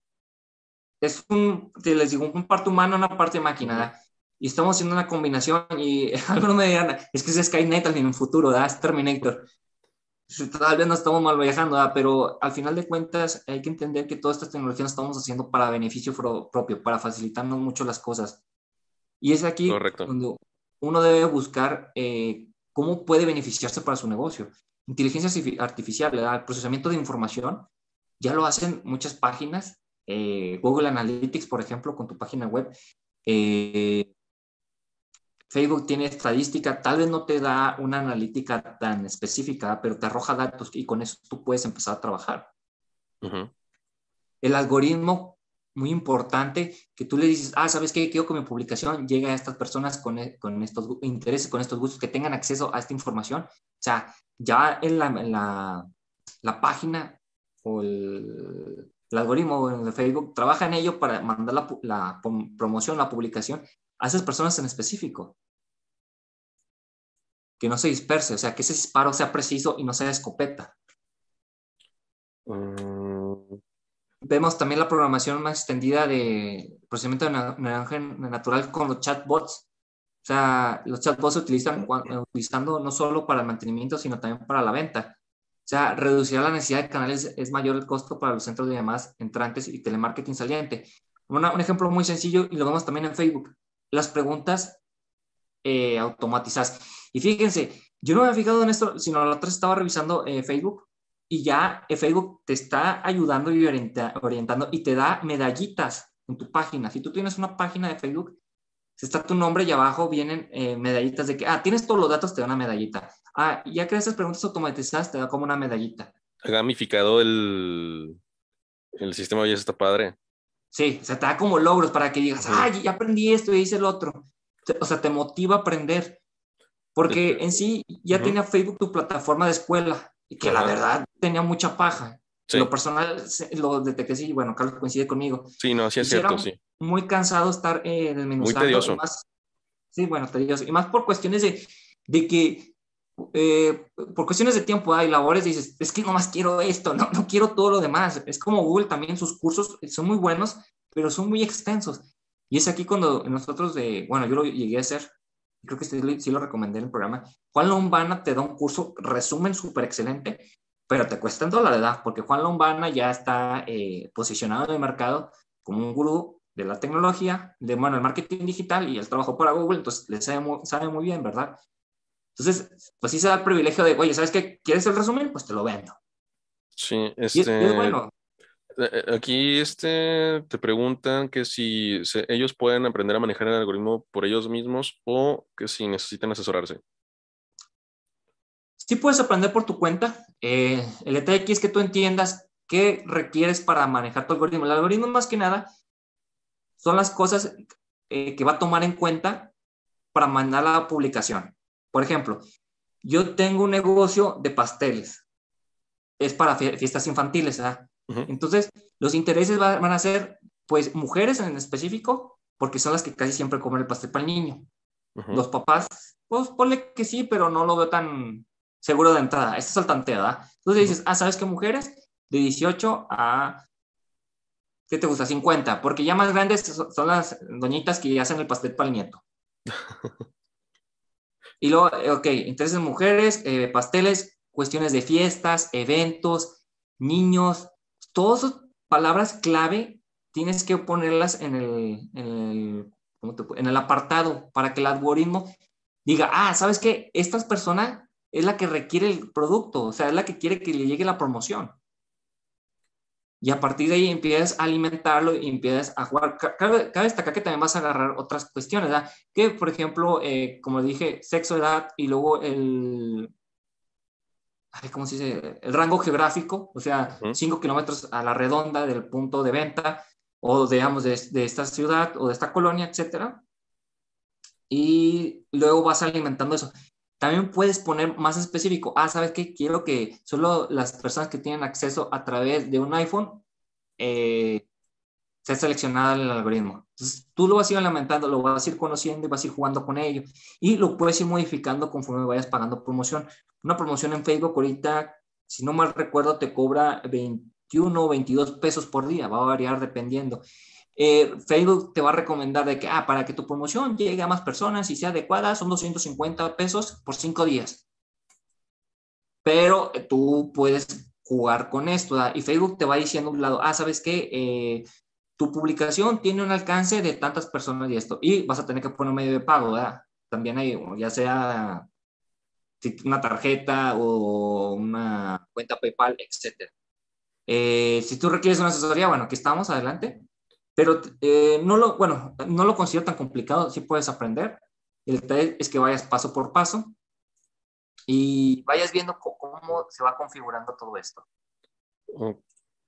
Es les digo, un parte humano, una parte máquina, Ujú. ¿verdad? Y estamos haciendo una combinación y algunos me dirán, es que es Skynet en un futuro, ¿verdad? Es Terminator. Tal vez no estamos mal viajando, ¿verdad? Pero al final de cuentas hay que entender que todas estas tecnologías las estamos haciendo para beneficio propio, para facilitarnos mucho las cosas. Y es aquí Correcto. donde uno debe buscar cómo puede beneficiarse para su negocio. Inteligencia artificial, ¿verdad? El procesamiento de información, ya lo hacen muchas páginas. Google Analytics, por ejemplo, con tu página web. Eh, Facebook tiene estadística, tal vez no te da una analítica tan específica, pero te arroja datos y con eso tú puedes empezar a trabajar. Ujú. El algoritmo, muy importante, que tú le dices, ¿sabes qué? Quiero que mi publicación llegue a estas personas con estos intereses, con estos gustos, que tengan acceso a esta información. O sea, ya en la página o el algoritmo de Facebook trabaja en ello para mandar la promoción, la publicación a esas personas en específico, que no se disperse, o sea, que ese disparo sea preciso y no sea escopeta. Mm. Vemos también la programación más extendida de procesamiento de lenguaje natural con los chatbots. O sea, los chatbots se utilizan utilizando no solo para el mantenimiento, sino también para la venta. O sea, reducirá la necesidad de canales, es mayor el costo para los centros de llamadas entrantes y telemarketing saliente. Un ejemplo muy sencillo, y lo vemos también en Facebook, las preguntas automatizadas. Y fíjense, yo no me había fijado en esto, sino la otra estaba revisando Facebook y ya Facebook te está ayudando y orientando y te da medallitas en tu página. Si tú tienes una página de Facebook, si está tu nombre y abajo vienen medallitas de que, tienes todos los datos, te da una medallita. Ya que esas preguntas automatizadas te da como una medallita. Ha gamificado el sistema, ya está padre. Sí, o sea, te da como logros para que digas, Ujú. ya aprendí esto y hice el otro. O sea, te motiva a aprender. porque en sí ya Ujú. tenía Facebook tu plataforma de escuela, y que la Ajá. verdad tenía mucha paja. En lo Sí, personal lo detecté, sí, bueno, Carlos coincide conmigo. sí, no, sí Y es sí cierto, era sí. muy cansado estar Muy desmenuzando, y tedioso. más, sí, bueno, tedioso, y más por cuestiones de que, por cuestiones de tiempo y labores, dices, es que nomás quiero esto, no quiero todo lo demás. Es como Google también, sus cursos son muy buenos, pero son muy extensos. Y es aquí cuando nosotros, bueno, yo lo llegué a hacer, creo que sí lo recomendé en el programa. Juan Lombana te da un curso, resumen súper excelente, pero te cuesta en dólares, ¿verdad? Porque Juan Lombana ya está posicionado en el mercado como un gurú de la tecnología, bueno, el marketing digital, y él trabajó para Google, entonces le sabe muy bien, ¿verdad? Entonces, pues sí se da el privilegio de, oye, ¿sabes qué? ¿Quieres el resumen? Pues te lo vendo. Sí, Y es bueno. aquí te preguntan que si ellos pueden aprender a manejar el algoritmo por ellos mismos o que si necesitan asesorarse. Sí puedes aprender por tu cuenta. El detalle aquí es que tú entiendas qué requieres para manejar tu algoritmo. El algoritmo, más que nada, son las cosas que va a tomar en cuenta para mandar la publicación. Por ejemplo, yo tengo un negocio de pasteles. Es para fiestas infantiles, ¿verdad? Ujú, Entonces, los intereses van a ser, pues, mujeres en específico, porque son las que casi siempre comen el pastel para el niño. ujú. Los papás, pues ponle que sí, pero no lo veo tan seguro de entrada. Esto es al tanteo, ¿verdad? Entonces Ujú. dices, ¿sabes qué mujeres? De 18 a, ¿qué te gusta? 50, porque ya más grandes son las doñitas que hacen el pastel para el nieto. Y luego, ok, intereses mujeres, pasteles, cuestiones de fiestas, eventos, niños, todas esas palabras clave tienes que ponerlas en el apartado para que el algoritmo diga, ¿sabes qué? Esta persona es la que requiere el producto, o sea, es la que quiere que le llegue la promoción. Y a partir de ahí empiezas a alimentarlo y empiezas a jugar. Cabe destacar que también vas a agarrar otras cuestiones, ¿verdad? Que, por ejemplo, como dije, sexo, edad y luego ¿cómo se dice? El rango geográfico, o sea, Ujú. 5 kilómetros a la redonda del punto de venta o, digamos, de esta ciudad o de esta colonia, etcétera. Y luego vas alimentando eso. También puedes poner más específico. ¿Sabes qué? Quiero que solo las personas que tienen acceso a través de un iPhone eh, sea seleccionada en el algoritmo. Entonces, tú lo vas a ir alimentando, lo vas a ir conociendo y vas a ir jugando con ello. Y lo puedes ir modificando conforme vayas pagando promoción. Una promoción en Facebook ahorita, si no mal recuerdo, te cobra 21 o 22 pesos por día. Va a variar dependiendo. Facebook te va a recomendar de que, para que tu promoción llegue a más personas y sea adecuada, son 250 pesos por 5 días. Pero tú puedes jugar con esto, ¿verdad? Y Facebook te va diciendo un lado, ¿sabes qué? Tu publicación tiene un alcance de tantas personas y esto, y vas a tener que poner un medio de pago, ¿verdad? También hay, ya sea una tarjeta o una cuenta PayPal, etcétera. Si tú requieres una asesoría, bueno, aquí estamos, adelante. Pero no lo considero tan complicado, sí puedes aprender. El detalle es que vayas paso por paso y vayas viendo cómo se va configurando todo esto. Ok.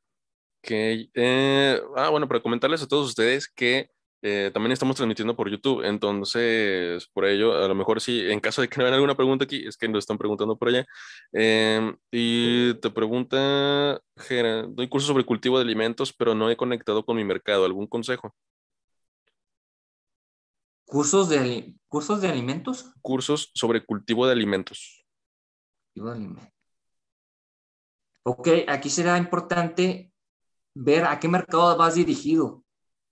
Bueno, para comentarles a todos ustedes que también estamos transmitiendo por YouTube, entonces por ello, a lo mejor sí, en caso de que no hagan alguna pregunta aquí, es que nos están preguntando por allá. Y te pregunta, Jera, doy cursos sobre cultivo de alimentos, pero no he conectado con mi mercado. ¿Algún consejo? Cursos de alimentos. Cursos sobre cultivo de alimentos. Ok, aquí será importante ver a qué mercado vas dirigido.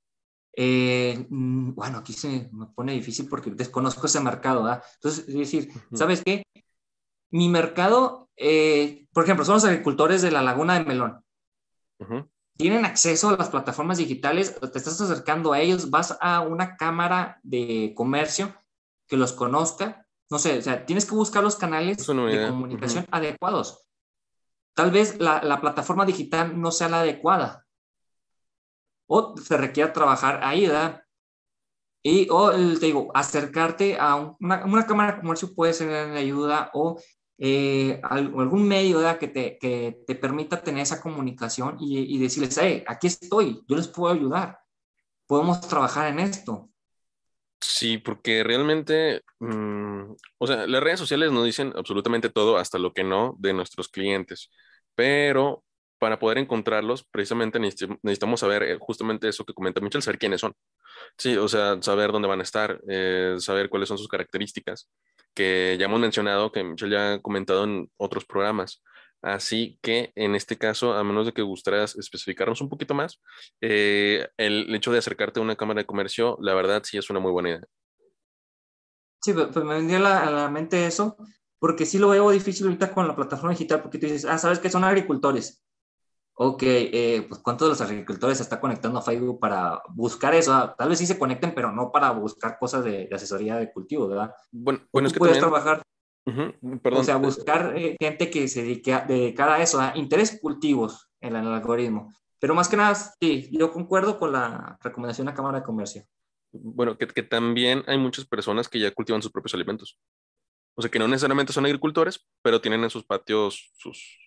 Bueno, aquí se me pone difícil porque desconozco ese mercado, ¿verdad? Entonces, es decir, Ujú, ¿sabes qué? Mi mercado, por ejemplo, son los agricultores de la Laguna de Melón. ujú. Tienen acceso a las plataformas digitales, te estás acercando a ellos, vas a una cámara de comercio que los conozca, no sé, o sea, tienes que buscar los Es canales una de idea. Ujú. comunicación adecuados. Tal vez la plataforma digital no sea la adecuada o se requiera trabajar ahí, ¿verdad? Te digo, acercarte a una cámara de comercio puede ser de ayuda o algún medio, ¿verdad? Que te permita tener esa comunicación y decirles, aquí estoy, yo les puedo ayudar, podemos trabajar en esto. Sí, porque realmente O sea, las redes sociales nos dicen absolutamente todo, hasta lo que no, de nuestros clientes, pero para poder encontrarlos, precisamente necesitamos saber justamente eso que comenta Michelle, saber quiénes son. Sí, o sea, saber dónde van a estar, saber cuáles son sus características, que ya hemos mencionado, que Michelle ya ha comentado en otros programas. Así que en este caso, a menos de que gustaras especificarnos un poquito más, el hecho de acercarte a una cámara de comercio, la verdad sí es una muy buena idea. Sí, pues me vendría a la mente eso, porque sí lo veo difícil ahorita con la plataforma digital, porque tú dices, sabes que son agricultores. Ok, pues ¿cuántos de los agricultores se está conectando a Facebook para buscar eso? Tal vez sí se conecten, pero no para buscar cosas de asesoría de cultivo, ¿verdad? Bueno, O bueno, es tú que puedes también, trabajar, ujú, o perdón, sea, buscar gente que se dedicara a eso, a interés cultivos en el algoritmo. Pero más que nada, sí, yo concuerdo con la recomendación de la Cámara de Comercio. bueno, que también hay muchas personas que ya cultivan sus propios alimentos. O sea, que no necesariamente son agricultores, pero tienen en sus patios sus...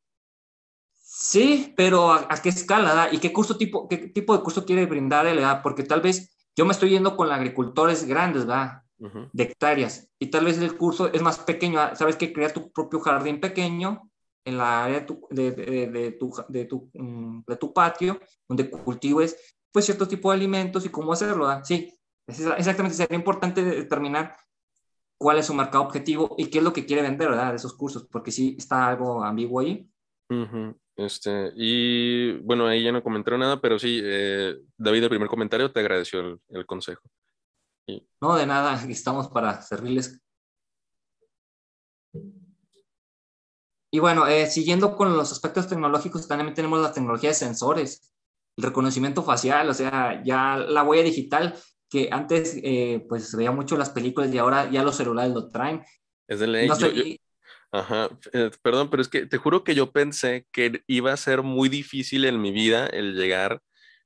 Sí, pero a qué escala, ¿verdad? ¿Y qué tipo de curso quiere brindar él, ¿verdad? Porque tal vez yo me estoy yendo con agricultores grandes, ¿verdad? Ujú, De hectáreas. Y tal vez el curso es más pequeño, ¿verdad? Sabes que crea tu propio jardín pequeño en la área de tu patio, donde cultives pues cierto tipo de alimentos y cómo hacerlo, ¿verdad? Sí, exactamente. Sería importante determinar cuál es su mercado objetivo y qué es lo que quiere vender, ¿verdad? De esos cursos, porque sí está algo ambiguo ahí. ujú. Y bueno, ahí ya no comentaron nada, pero sí, David, el primer comentario te agradeció el consejo. Y, No, de nada, estamos para servirles. Y bueno, siguiendo con los aspectos tecnológicos, también tenemos la tecnología de sensores, el reconocimiento facial, o sea, ya la huella digital, que antes pues se veía mucho en las películas y ahora ya los celulares lo traen. es de ley. No sé, Ajá, perdón, pero es que te juro que yo pensé que iba a ser muy difícil en mi vida el llegar,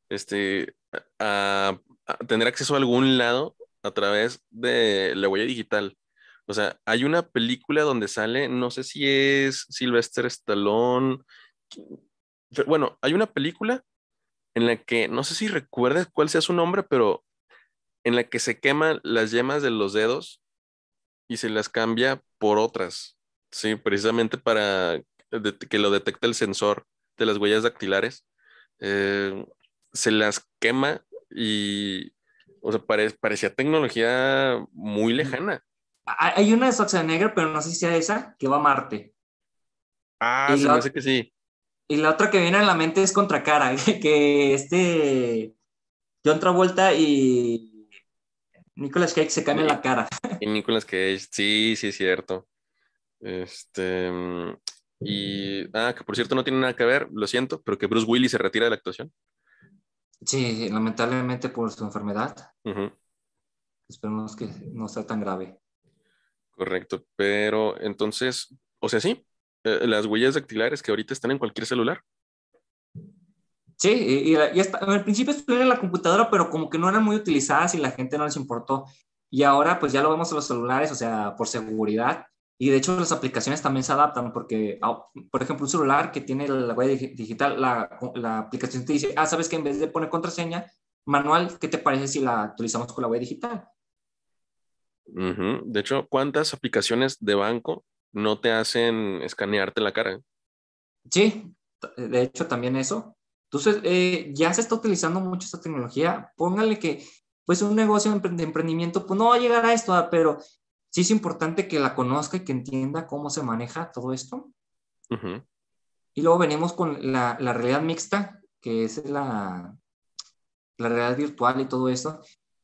a tener acceso a algún lado a través de la huella digital. O sea, hay una película donde sale, no sé si es Sylvester Stallone. Pero bueno, hay una película en la que, no sé si recuerdas cuál sea su nombre, pero en la que se queman las yemas de los dedos y se las cambia por otras, sí, precisamente para que lo detecte el sensor de las huellas dactilares. Eh, Se las quema y, o sea, parecía tecnología muy lejana. hay una de Schwarzenegger, pero no sé si sea esa, que va a Marte. Ah, Y se me la, hace que sí. y la otra que viene a la mente es Contracara, que John Travolta y Nicolas Cage se cambian Y, la cara. y Nicolas Cage, sí, sí, es cierto. Este, mm, que por cierto no tiene nada que ver, lo siento, pero que Bruce Willis se retira de la actuación. Sí, lamentablemente por su enfermedad. Ujú. Esperemos que no sea tan grave. Correcto, pero entonces, o sea, sí, las huellas dactilares que ahorita están en cualquier celular. Sí, al principio estuvieron en la computadora, pero como que no eran muy utilizadas y la gente no les importó. Y ahora pues ya lo vemos en los celulares, o sea, por seguridad. Y de hecho las aplicaciones también se adaptan porque, por ejemplo, un celular que tiene la huella digital, la aplicación te dice, sabes que en vez de poner contraseña manual, ¿qué te parece si la actualizamos con la huella digital? Ujú. De hecho, ¿cuántas aplicaciones de banco no te hacen escanearte la cara? Sí, de hecho también eso. Entonces, ya se está utilizando mucho esta tecnología. Póngale que, pues, un negocio de emprendimiento, pues no va a llegar a esto, pero sí es importante que la conozca y que entienda cómo se maneja todo esto. Ujú. Y luego venimos con la realidad mixta, que es la realidad virtual y todo esto,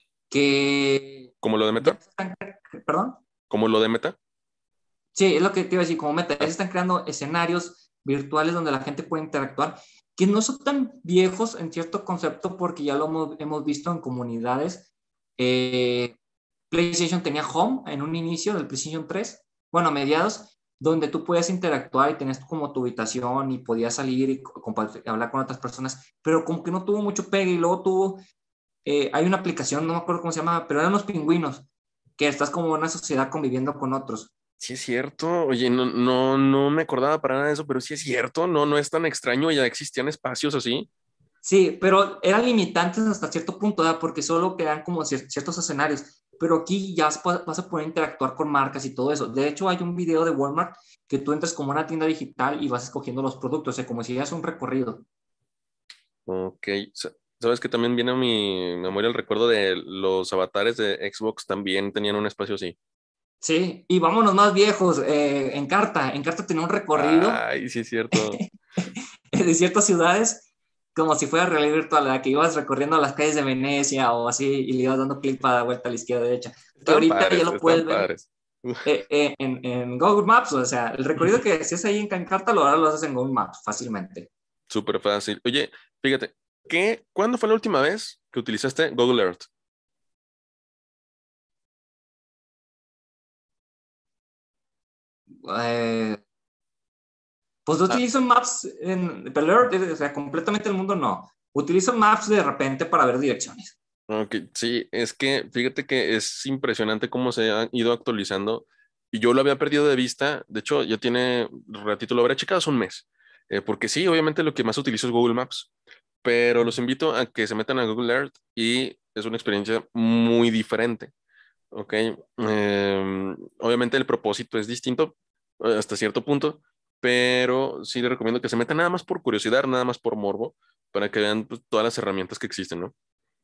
que ¿Como lo de ya Meta? se están, perdón. ¿Como lo de Meta? Sí, es lo que te iba a decir, como meta, ya se Ah, están creando escenarios virtuales donde la gente puede interactuar, que no son tan viejos en cierto concepto porque ya lo hemos visto en comunidades. Eh, PlayStation tenía Home en un inicio del PlayStation 3, bueno, a mediados, donde tú podías interactuar y tenías como tu habitación y podías salir y hablar con otras personas, pero como que no tuvo mucho pegue y luego hay una aplicación, no me acuerdo cómo se llama, pero eran unos pingüinos, que estás como en una sociedad conviviendo con otros. sí es cierto. Oye, no me acordaba para nada de eso, pero sí es cierto. No es tan extraño. Ya existían espacios así. Sí, pero eran limitantes hasta cierto punto, ¿verdad? Porque solo quedan como ciertos escenarios. pero aquí ya vas a poder interactuar con marcas y todo eso. De hecho, hay un video de Walmart que tú entras como una tienda digital y vas escogiendo los productos, o sea, como si ya es un recorrido. Ok, sabes que también viene a mi memoria el recuerdo de los avatares de Xbox, también tenían un espacio así. Sí, y vámonos más viejos, Encarta tenía un recorrido Ay, sí es cierto. de ciertas ciudades como si fuera realidad virtual, la que ibas recorriendo las calles de Venecia o así y le ibas dando clic para dar vuelta a la izquierda derecha, que ahorita ya lo Están puedes ver padres. en Google Maps, o sea, el recorrido que hacías ahí en Encarta ahora lo haces en Google Maps fácilmente. Súper fácil. Oye, fíjate, ¿cuándo fue la última vez que utilizaste Google Earth? Eh, Pues no Ah, utilizo Maps en Alert, o sea, completamente el mundo no. Utilizo Maps de repente para ver direcciones. ok, sí, es que fíjate que es impresionante cómo se han ido actualizando y yo lo había perdido de vista, de hecho ya tiene ratito, lo habré checado hace un mes, porque sí, obviamente lo que más utilizo es Google Maps, pero los invito a que se metan a Google Earth y es una experiencia muy diferente, ¿ok? Obviamente el propósito es distinto hasta cierto punto, pero sí les recomiendo que se metan nada más por curiosidad, nada más por morbo, para que vean pues, todas las herramientas que existen, ¿no?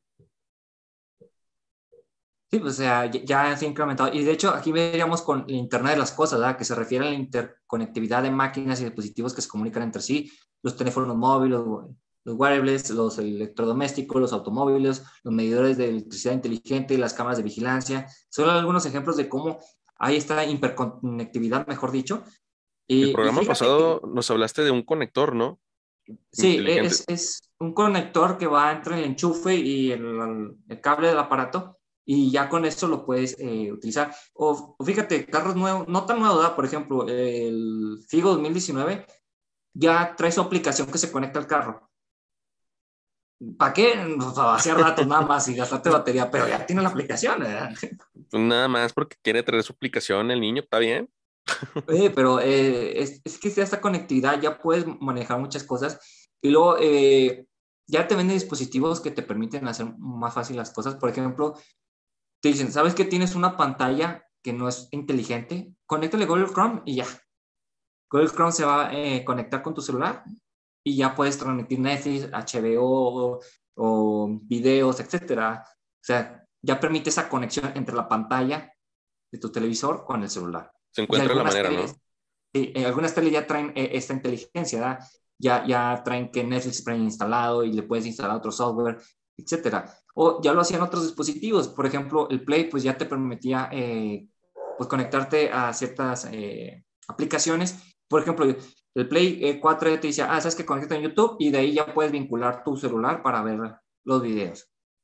Sí, pues, o sea, ya se ha incrementado. Y de hecho, aquí veríamos con el Internet de las cosas, ¿verdad? Que se refiere a la interconectividad de máquinas y dispositivos que se comunican entre sí, los teléfonos móviles, los wearables, los electrodomésticos, los automóviles, los medidores de electricidad inteligente, las cámaras de vigilancia. Son algunos ejemplos de cómo hay esta hiperconectividad, mejor dicho. El Y programa fíjate que pasado nos hablaste de un conector, ¿no? sí, Inteligente. es un conector que va entre el enchufe y el cable del aparato y ya con eso lo puedes utilizar. O fíjate, carros nuevos, no tan nuevos, ¿verdad? Por ejemplo, el Figo 2019 ya trae su aplicación que se conecta al carro. ¿Para qué? O sea, hacía rato nada más y gastaste batería, pero ya tiene la aplicación, ¿verdad? Pues nada más porque quiere traer su aplicación el niño, ¿está bien? Oye, pero es que ya esta conectividad ya puedes manejar muchas cosas y luego ya te venden dispositivos que te permiten hacer más fácil las cosas. Por ejemplo, te dicen, ¿sabes que tienes una pantalla que no es inteligente? Conéctale Google Chrome y ya. Google Chrome se va a conectar con tu celular y ya puedes transmitir Netflix, HBO o videos, etcétera. O sea, ya permite esa conexión entre la pantalla de tu televisor con el celular. Se Y encuentra la manera, ¿no? sí, algunas teles ya traen esta inteligencia, ¿verdad? Ya traen que Netflix preinstalado y le puedes instalar otro software, etcétera. O ya lo hacían otros dispositivos. Por ejemplo, el Play pues ya te permitía pues conectarte a ciertas aplicaciones. Por ejemplo, el Play 4 te dice, sabes que conecta en YouTube y de ahí ya puedes vincular tu celular para ver los videos.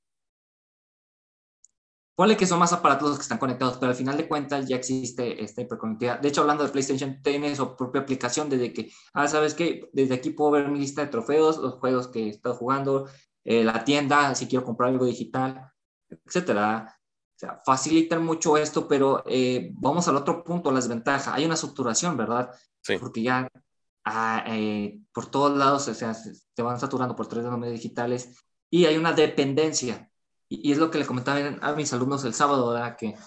Ponle que son más aparatos los que están conectados, pero al final de cuentas ya existe esta hiperconectividad. De hecho, hablando de PlayStation, tiene su propia aplicación desde que, ¿sabes qué? Desde aquí puedo ver mi lista de trofeos, los juegos que he estado jugando, la tienda, si quiero comprar algo digital, etcétera. O sea, facilitan mucho esto, pero vamos al otro punto, la desventaja. Hay una saturación, ¿verdad? Sí. Porque ya por todos lados, o sea, se van saturando por tres de los medios digitales y hay una dependencia. Y es lo que le comentaba a mis alumnos el sábado, ¿verdad? Que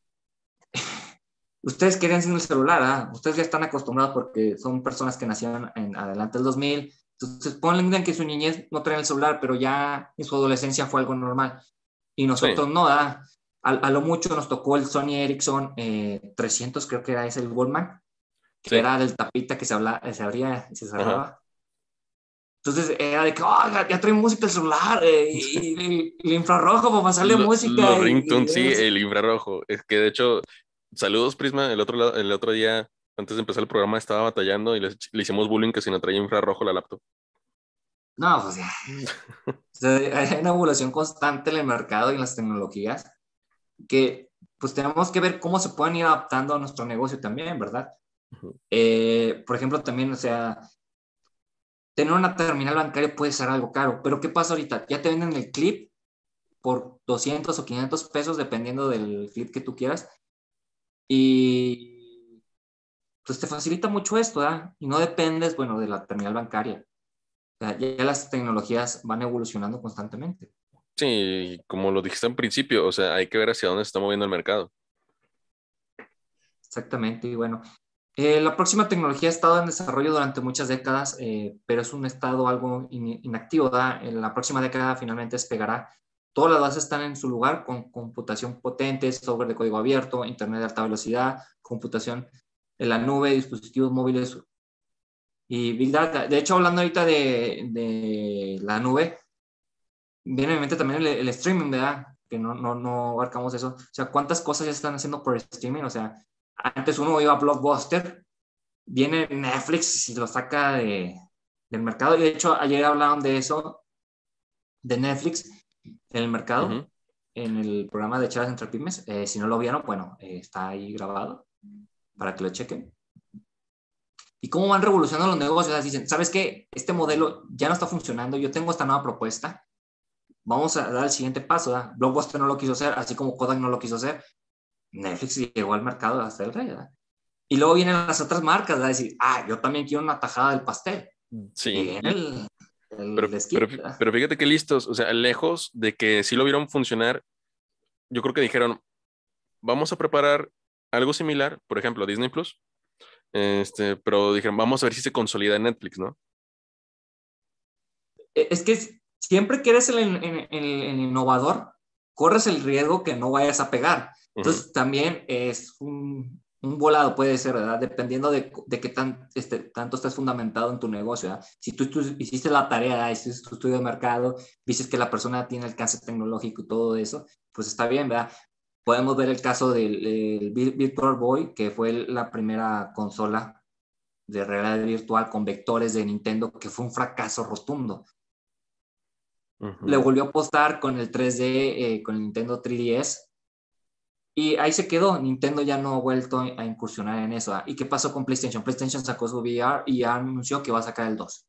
ustedes querían sin el celular, ¿ah? Ustedes ya están acostumbrados porque son personas que nacieron en adelante del 2000. Entonces, ponle que su niñez no traía el celular, pero ya en su adolescencia fue algo normal. Y Sí. nosotros no, ¿verdad? A lo mucho nos tocó el Sony Ericsson 300, creo que era ese el Goldman, que Sí. era del tapita que se abría y se Ajá. cerraba. Entonces era de que, ya trae música el celular y el infrarrojo para pasarle Los música ringtones, sí, el infrarrojo. Es que de hecho, saludos, Prisma. El otro día, antes de empezar el programa, estaba batallando y le hicimos bullying que si no traía infrarrojo la laptop. no, pues ya. O sea, hay una evolución constante en el mercado y en las tecnologías que pues tenemos que ver cómo se pueden ir adaptando a nuestro negocio también, ¿verdad? Ujú. Por ejemplo, también, o sea, tener una terminal bancaria puede ser algo caro, pero ¿qué pasa ahorita? Ya te venden el clip por 200 o 500 pesos dependiendo del clip que tú quieras y pues te facilita mucho esto, ¿verdad? Y no dependes, bueno, de la terminal bancaria. O sea, ya las tecnologías van evolucionando constantemente. Sí, como lo dijiste al principio, o sea, hay que ver hacia dónde se está moviendo el mercado. Exactamente, y bueno, la próxima tecnología ha estado en desarrollo durante muchas décadas, pero es un estado algo inactivo, ¿verdad? En la próxima década finalmente despegará. Todas las bases están en su lugar con computación potente, software de código abierto, internet de alta velocidad, computación en la nube, dispositivos móviles y Big Data. De hecho, hablando ahorita de la nube, viene a mi mente también el streaming, ¿verdad? Que no abarcamos eso. O sea, ¿cuántas cosas ya están haciendo por streaming? O sea, antes uno iba a Blockbuster, viene Netflix y lo saca del mercado. Y de hecho, ayer hablaron de eso, de Netflix en el Ujú. mercado, en el programa de Charlas entre Pymes. Si no lo vieron, bueno, está ahí grabado para que lo chequen. Y cómo van revolucionando los negocios. O sea, dicen, ¿sabes qué? Este modelo ya no está funcionando. Yo tengo esta nueva propuesta. Vamos a dar el siguiente paso. ¿verdad? Blockbuster no lo quiso hacer, así como Kodak no lo quiso hacer. Netflix llegó al mercado hasta el rey. ¿verdad? Y luego vienen las otras marcas, ¿verdad? Decir, yo también quiero una tajada del pastel. Y Sí, viene pero, el pero, skip. ¿verdad? pero fíjate qué listos, o sea, lejos de que sí lo vieron funcionar, yo creo que dijeron, vamos a preparar algo similar, por ejemplo, Disney Plus, pero dijeron, vamos a ver si se consolida en Netflix, ¿no? Es que siempre que eres el innovador, corres el riesgo que no vayas a pegar. Ujú. Entonces, también es un volado, puede ser, ¿verdad? Dependiendo de qué tanto estés fundamentado en tu negocio. ¿verdad? Si tú hiciste la tarea, hiciste tu estudio de mercado, viste que la persona tiene alcance tecnológico y todo eso, pues está bien, ¿verdad? Podemos ver el caso del Virtual Boy, que fue la primera consola de realidad virtual con vectores de Nintendo, que fue un fracaso rotundo. Le Ujú. volvió a apostar con el 3D, con el Nintendo 3DS, y ahí se quedó. Nintendo ya no ha vuelto a incursionar en eso. ¿Y qué pasó con PlayStation? PlayStation sacó su VR y ya anunció que va a sacar el 2.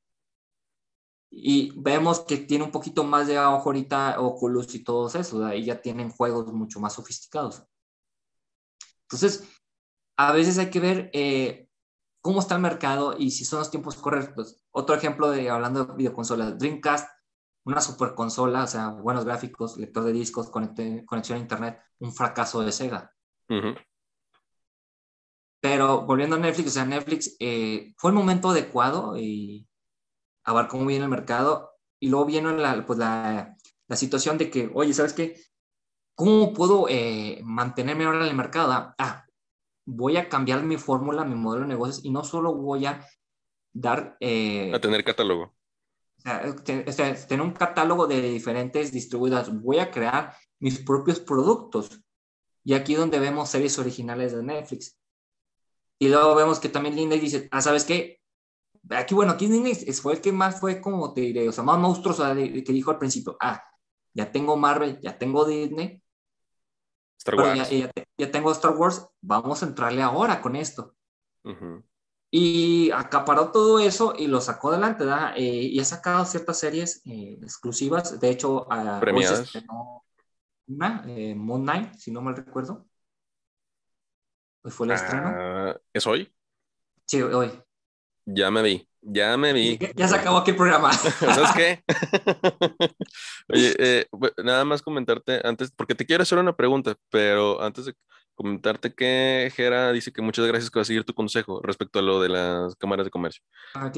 Y vemos que tiene un poquito más de ojo ahorita Oculus y todos eso, y ya tienen juegos mucho más sofisticados. Entonces, a veces hay que ver cómo está el mercado y si son los tiempos correctos. Otro ejemplo de hablando de videoconsolas, Dreamcast, una super consola, o sea, buenos gráficos, lector de discos, conexión a internet, un fracaso de Sega. Ujú. Pero volviendo a Netflix, o sea, Netflix fue el momento adecuado y abarcó muy bien el mercado. Y luego viene la situación de que, oye, ¿sabes qué? ¿Cómo puedo mantenerme ahora en el mercado? Voy a cambiar mi fórmula, mi modelo de negocios y no solo voy a dar, A tener catálogo. o sea, tener un catálogo de diferentes distribuidoras, voy a crear mis propios productos. Y aquí donde vemos series originales de Netflix. Y luego vemos que también Disney dice, ¿sabes qué? Aquí, bueno, aquí Disney fue el que más fue, como te diré, o sea, más monstruoso que dijo al principio, ya tengo Marvel, ya tengo Disney, Star pero Wars. ya tengo Star Wars, vamos a entrarle ahora con esto. Ujú. Y acaparó todo eso y lo sacó adelante, ¿verdad? Y ha sacado ciertas series exclusivas. De hecho, hoy se Premiadas. estrenó una, Moon Knight, si no mal recuerdo. Hoy fue el estreno. ¿Es hoy? Sí, hoy. Ya me vi, ya me vi. Ya se acabó aquí el programa. ¿Sabes qué? Oye, nada más comentarte antes, porque te quiero hacer una pregunta, pero antes de comentarte que Jera dice que muchas gracias que va a seguir tu consejo respecto a lo de las cámaras de comercio. Ok.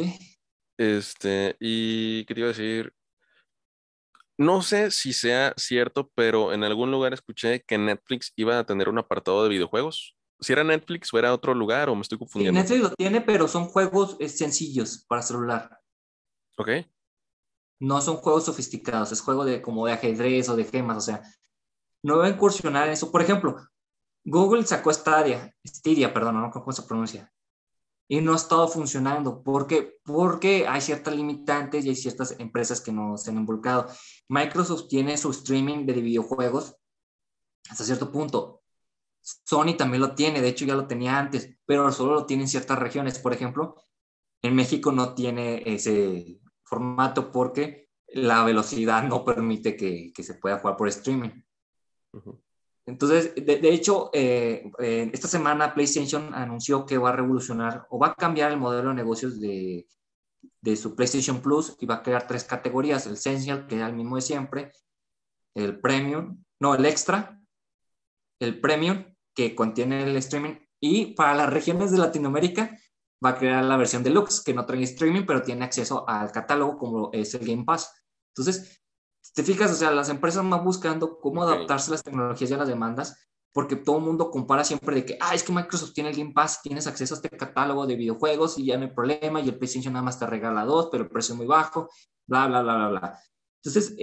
Y qué te iba a decir, no sé si sea cierto, pero en algún lugar escuché que Netflix iba a tener un apartado de videojuegos. Si era Netflix o era otro lugar o me estoy Sí, confundiendo. Netflix lo tiene, pero son juegos sencillos para celular. ¿Ok? No son juegos sofisticados, es juego como de ajedrez o de gemas, o sea, no va a incursionar en eso. Por ejemplo, Google sacó Stadia, perdón, no sé cómo se pronuncia, y no ha estado funcionando. ¿Por qué? Porque hay ciertas limitantes y hay ciertas empresas que no se han involucrado. Microsoft tiene su streaming de videojuegos hasta cierto punto. Sony también lo tiene, de hecho ya lo tenía antes, pero solo lo tiene en ciertas regiones. Por ejemplo, en México no tiene ese formato porque la velocidad no permite que se pueda jugar por streaming. Ujú. Entonces, de hecho, esta semana PlayStation anunció que va a revolucionar o va a cambiar el modelo de negocios de su PlayStation Plus y va a crear tres categorías: el Essential, que era el mismo de siempre, el Premium, no, el Extra, el Premium, que contiene el streaming, y para las regiones de Latinoamérica va a crear la versión Deluxe, que no trae streaming, pero tiene acceso al catálogo como es el Game Pass. Entonces, si te fijas, o sea, las empresas van buscando cómo Ok. adaptarse a las tecnologías y a las demandas, porque todo el mundo compara siempre de que, es que Microsoft tiene el Game Pass, tienes acceso a este catálogo de videojuegos y ya no hay problema, y el PlayStation nada más te regala dos, pero el precio es muy bajo, bla, bla, bla, bla, bla. Entonces,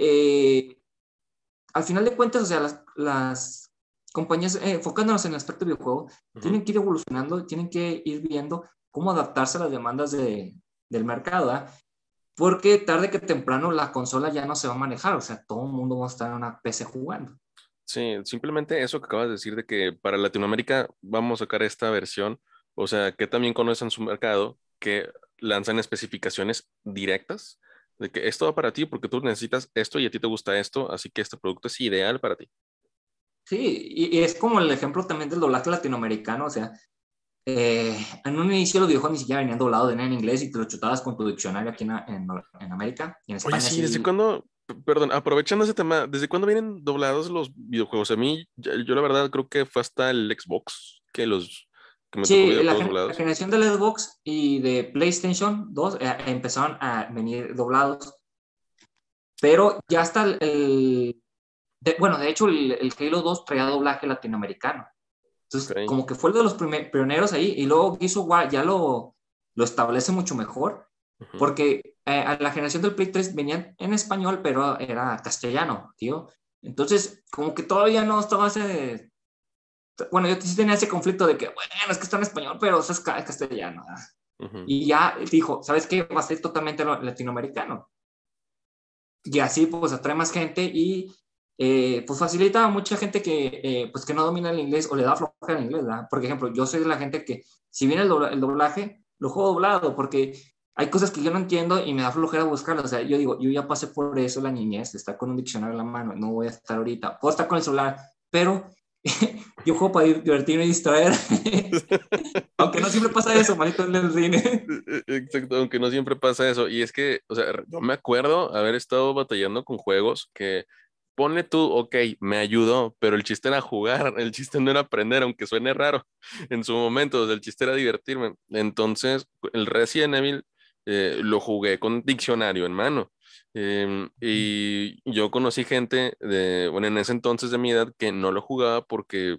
al final de cuentas, o sea, las compañías, enfocándonos en el aspecto de videojuego, Ujú. tienen que ir evolucionando, tienen que ir viendo cómo adaptarse a las demandas del mercado, ¿eh? Porque tarde que temprano la consola ya no se va a manejar, o sea, todo el mundo va a estar en una PC jugando. Sí, simplemente eso que acabas de decir de que para Latinoamérica vamos a sacar esta versión, o sea, que también conocen su mercado, que lanzan especificaciones directas de que esto va para ti porque tú necesitas esto y a ti te gusta esto, así que este producto es ideal para ti. Sí, y es como el ejemplo también del doblaje latinoamericano, o sea, en un inicio los videojuegos ni siquiera venían doblados, venían en inglés y te lo chutabas con tu diccionario aquí en América, y en Oye, España sí, ¿desde sí. cuándo, perdón, aprovechando ese tema, ¿desde cuándo vienen doblados los videojuegos? A mí, yo la verdad creo que fue hasta el Xbox que me tocó Sí, videojuegos la doblados. generación de Xbox y de PlayStation 2 empezaron a venir doblados, pero ya hasta bueno, de hecho el Halo 2 traía doblaje latinoamericano. Ok. Entonces, como que fue de los pioneros ahí, y luego Gears of War ya lo establece mucho mejor, Ujú. porque a la generación del Play 3 venían en español, pero era castellano, tío. Entonces, como que todavía no estaba ese. Bueno, yo sí tenía ese conflicto de que, bueno, es que está en español, pero eso es castellano. ¿Verdad? Ujú. Y ya dijo, ¿sabes qué? Va a ser totalmente latinoamericano. Y así pues atrae más gente y pues facilita a mucha gente pues que no domina el inglés o le da flojera el inglés, ¿verdad? Por ejemplo, yo soy de la gente que si viene el doblaje, lo juego doblado porque hay cosas que yo no entiendo y me da flojera buscarlas. O sea, yo digo, yo ya pasé por eso la niñez, estar con un diccionario en la mano, no voy a estar ahorita, puedo estar con el celular, pero yo juego para divertirme y distraer, aunque no siempre pasa eso, malito en el cine. Exacto, aunque no siempre pasa eso. Y es que, o sea, yo me acuerdo haber estado batallando con juegos que ponle tú, ok, me ayudó, pero el chiste era jugar, el chiste no era aprender, aunque suene raro en su momento, o sea, el chiste era divertirme. Entonces, el Resident Evil lo jugué con diccionario en mano. Y yo conocí gente bueno, en ese entonces de mi edad que no lo jugaba porque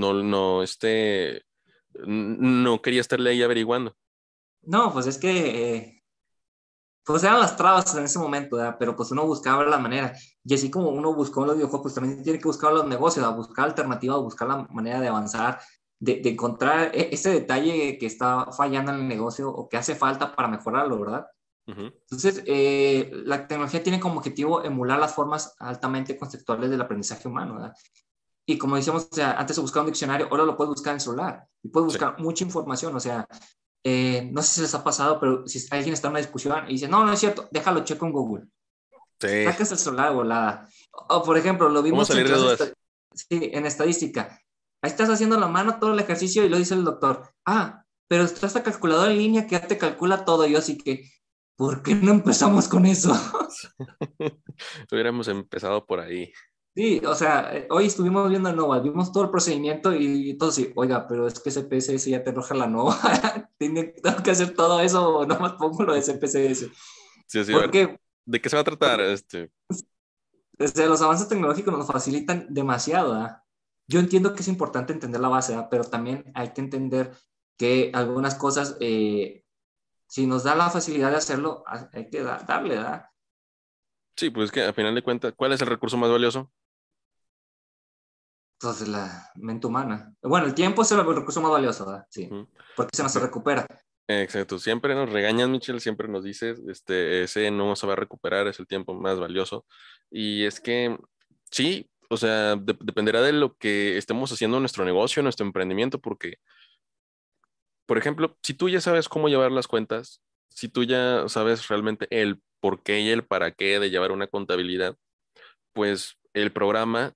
no quería estarle ahí averiguando. No, pues es que pues eran las trabas en ese momento, ¿verdad? Pero pues uno buscaba la manera. Y así como uno buscó en los videojuegos, pues también tiene que buscar los negocios, ¿verdad? Buscar alternativas, buscar la manera de avanzar, de encontrar ese detalle que está fallando en el negocio o que hace falta para mejorarlo, ¿verdad? Ujú. Entonces, la tecnología tiene como objetivo emular las formas altamente conceptuales del aprendizaje humano, ¿verdad? Y como decíamos, o sea, antes se buscaba un diccionario, ahora lo puedes buscar en el celular y puedes Sí, buscar mucha información, o sea, no sé si les ha pasado, pero si alguien está en una discusión y dice, no, no es cierto, déjalo, checo en Google. sí. Sacas el celular volada. O, por ejemplo, lo ¿Cómo vimos en salir de clase, dudas? sí, en estadística. Ahí estás haciendo la mano todo el ejercicio y lo dice el doctor. Pero está esta calculadora en línea que ya te calcula todo. Y yo así que, ¿por qué no empezamos con eso? Hubiéramos empezado por ahí. Sí, o sea, hoy estuvimos viendo Nova, vimos todo el procedimiento y todo así, oiga, pero es que CPSS ya te arroja la Nova, tengo que hacer todo eso o nomás pongo lo de CPSS. Sí, sí, a ver, Porque ¿de qué se va a tratar? desde los avances tecnológicos nos facilitan demasiado, ¿verdad? Yo entiendo que es importante entender la base, ¿verdad? Pero también hay que entender que algunas cosas, si nos da la facilidad de hacerlo, hay que darle, ¿verdad? Sí, pues es que a final de cuentas, ¿cuál es el recurso más valioso? Entonces, la mente humana. Bueno, el tiempo es el recurso más valioso, ¿verdad? Sí, Ujú. porque se nos Porque, recupera. exacto, siempre nos regañan, Michelle, siempre nos dices, ese no se va a recuperar, es el tiempo más valioso. Y es que, sí, o sea, dependerá de lo que estemos haciendo en nuestro negocio, en nuestro emprendimiento, porque por ejemplo, si tú ya sabes cómo llevar las cuentas, si tú ya sabes realmente el por qué y el para qué de llevar una contabilidad, pues el programa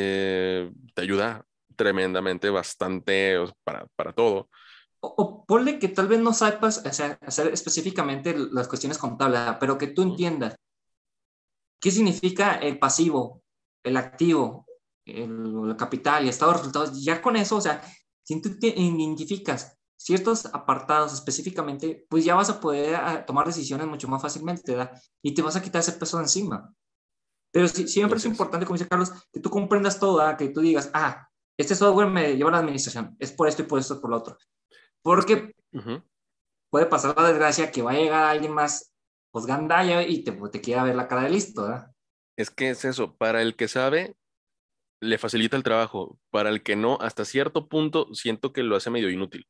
te ayuda tremendamente, bastante o sea, para todo. O ponle que tal vez no sepas hacer específicamente las cuestiones contables, ¿verdad? Pero que tú Ujú. entiendas qué significa el pasivo, el activo, el capital y estado de resultados, ya con eso, o sea, si tú identificas ciertos apartados específicamente, pues ya vas a poder tomar decisiones mucho más fácilmente, ¿verdad? Y te vas a quitar ese peso de encima. Pero siempre es Así es. importante, como dice Carlos, que tú comprendas todo, ¿verdad? Que tú digas, este software me lleva a la administración, es por esto y por esto, por lo otro. Es que, Porque puede pasar la desgracia que va a llegar alguien más, pues gandalla, y te quiera ver la cara de listo, ¿verdad? es que es eso, para el que sabe, le facilita el trabajo, para el que no, hasta cierto punto, siento que lo hace medio inútil.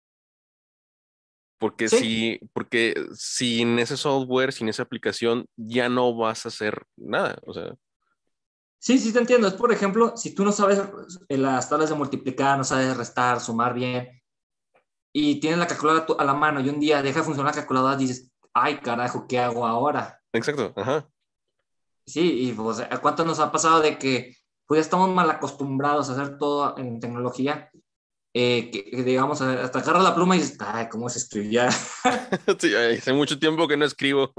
Sí, Porque sin ese software, sin esa aplicación, ya no vas a hacer nada. O sea, sí, sí te entiendo. Es, por ejemplo, si tú no sabes las tablas de multiplicar, no sabes restar, sumar bien, y tienes la calculadora a la mano y un día deja de funcionar la calculadora, dices, ay, carajo, ¿qué hago ahora? exacto, ajá. Sí, y pues, ¿a cuánto nos ha pasado de que pues ya estamos mal acostumbrados a hacer todo en tecnología? Que, digamos, hasta agarras la pluma y dices, ay, ¿cómo es estudiar? Sí, hace mucho tiempo que no escribo.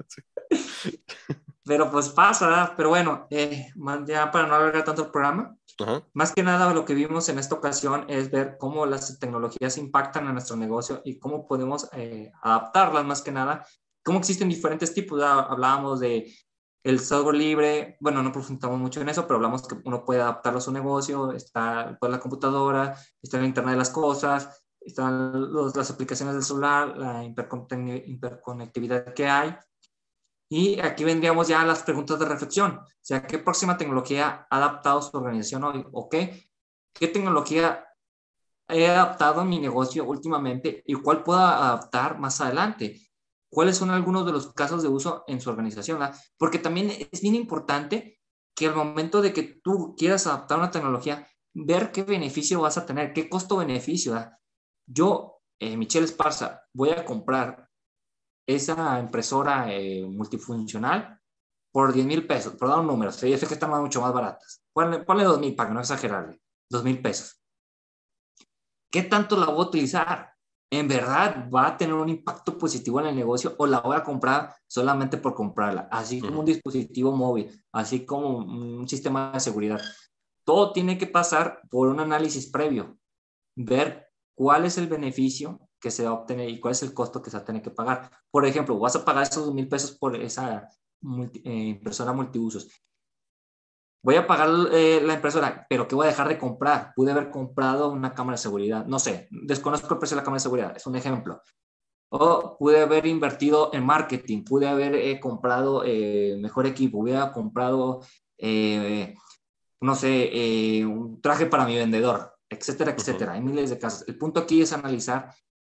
Pero pues pasa, ¿verdad? Pero bueno, ya para no alargar tanto el programa, Ajá, más que nada lo que vimos en esta ocasión es ver cómo las tecnologías impactan a nuestro negocio y cómo podemos adaptarlas más que nada, cómo existen diferentes tipos. Ya hablábamos de el software libre, bueno, no profundizamos mucho en eso, pero hablamos que uno puede adaptarlo a su negocio, está pues, la computadora, está el Internet de las cosas, están las aplicaciones del celular, la hiperconectividad que hay. Y aquí vendríamos ya a las preguntas de reflexión. O sea, ¿qué próxima tecnología ha adaptado su organización hoy? ¿O qué tecnología he adaptado en mi negocio últimamente y cuál puedo adaptar más adelante? ¿Cuáles son algunos de los casos de uso en su organización? ¿Verdad? Porque también es bien importante que al momento de que tú quieras adaptar una tecnología, ver qué beneficio vas a tener, qué costo-beneficio. ¿Verdad? Yo, Michelle Esparza, voy a comprar esa impresora multifuncional por 10,000 pesos, por dar un número. Sí, yo sé que están mucho más baratas. Ponle 2,000 para que no exagerarle. 2,000 pesos. ¿Qué tanto la voy a utilizar? ¿En verdad va a tener un impacto positivo en el negocio o la voy a comprar solamente por comprarla? Así como un ujú, dispositivo móvil, así como un sistema de seguridad. Todo tiene que pasar por un análisis previo, ver cuál es el beneficio que se va a obtener y cuál es el costo que se va a tener que pagar. Por ejemplo, vas a pagar esos 2,000 pesos por esa impresora multiusos. Voy a pagar la impresora, pero ¿qué voy a dejar de comprar? Pude haber comprado una cámara de seguridad. No sé, desconozco el precio de la cámara de seguridad, es un ejemplo. O pude haber invertido en marketing, pude haber comprado mejor equipo, hubiera comprado, eh, no sé, un traje para mi vendedor, etcétera, ujú. etcétera. Hay miles de casos. El punto aquí es analizar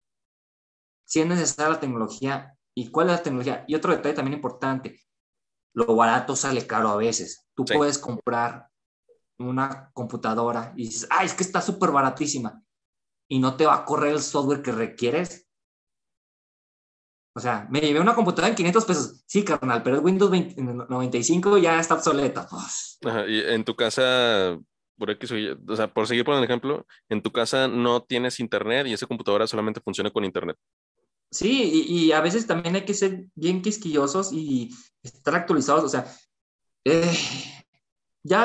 si es necesaria la tecnología y cuál es la tecnología. Y otro detalle también importante, lo barato sale caro a veces. Tú Sí, puedes comprar una computadora y dices, ay, es que está súper baratísima y no te va a correr el software que requieres. O sea, me llevé una computadora en 500 pesos. Sí, carnal, pero el Windows 20, 95 ya está obsoleta. Pues, ajá. Y en tu casa, por X o Y, o sea, por seguir poniendo el ejemplo, en tu casa no tienes internet y esa computadora solamente funciona con internet. sí, y a veces también hay que ser bien quisquillosos y estar actualizados. O sea, eh, ya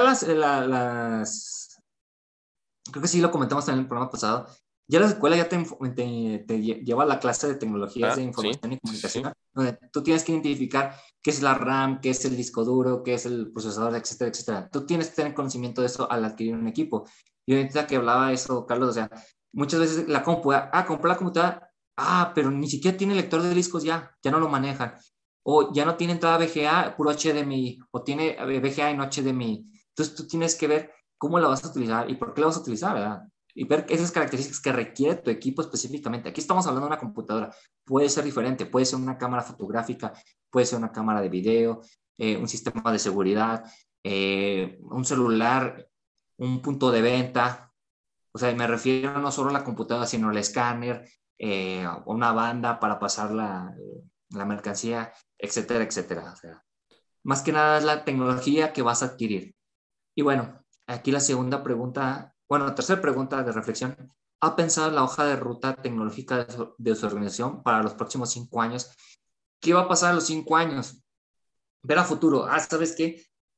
creo que sí lo comentamos también en el programa pasado, ya la escuela ya te lleva a la clase de tecnologías de Ah, sí, información y sí, sí, sí. comunicación, donde tú tienes que identificar qué es la RAM, qué es el disco duro, qué es el procesador, etcétera, etcétera. Tú tienes que tener conocimiento de eso al adquirir un equipo. Y ahorita que hablaba eso, Carlos, o sea, muchas veces la compu, compré la computadora, pero ni siquiera tiene lector de discos ya no lo manejan. O ya no tiene entrada VGA, puro HDMI, o tiene VGA y no HDMI. Entonces tú tienes que ver cómo la vas a utilizar y por qué la vas a utilizar, ¿verdad? Y ver esas características que requiere tu equipo específicamente. Aquí estamos hablando de una computadora, puede ser diferente, puede ser una cámara fotográfica, puede ser una cámara de video, un sistema de seguridad, un celular, un punto de venta. O sea, me refiero no solo a la computadora, sino al escáner, una banda para pasar la mercancía, etcétera, etcétera. O sea, más que nada es la tecnología que vas a adquirir. Y bueno, aquí la segunda pregunta, bueno, la tercera pregunta de reflexión. ¿Ha pensado la hoja de ruta tecnológica de su organización para los próximos 5 años? ¿Qué va a pasar a los 5 años? Ver a futuro. ¿Sabes qué?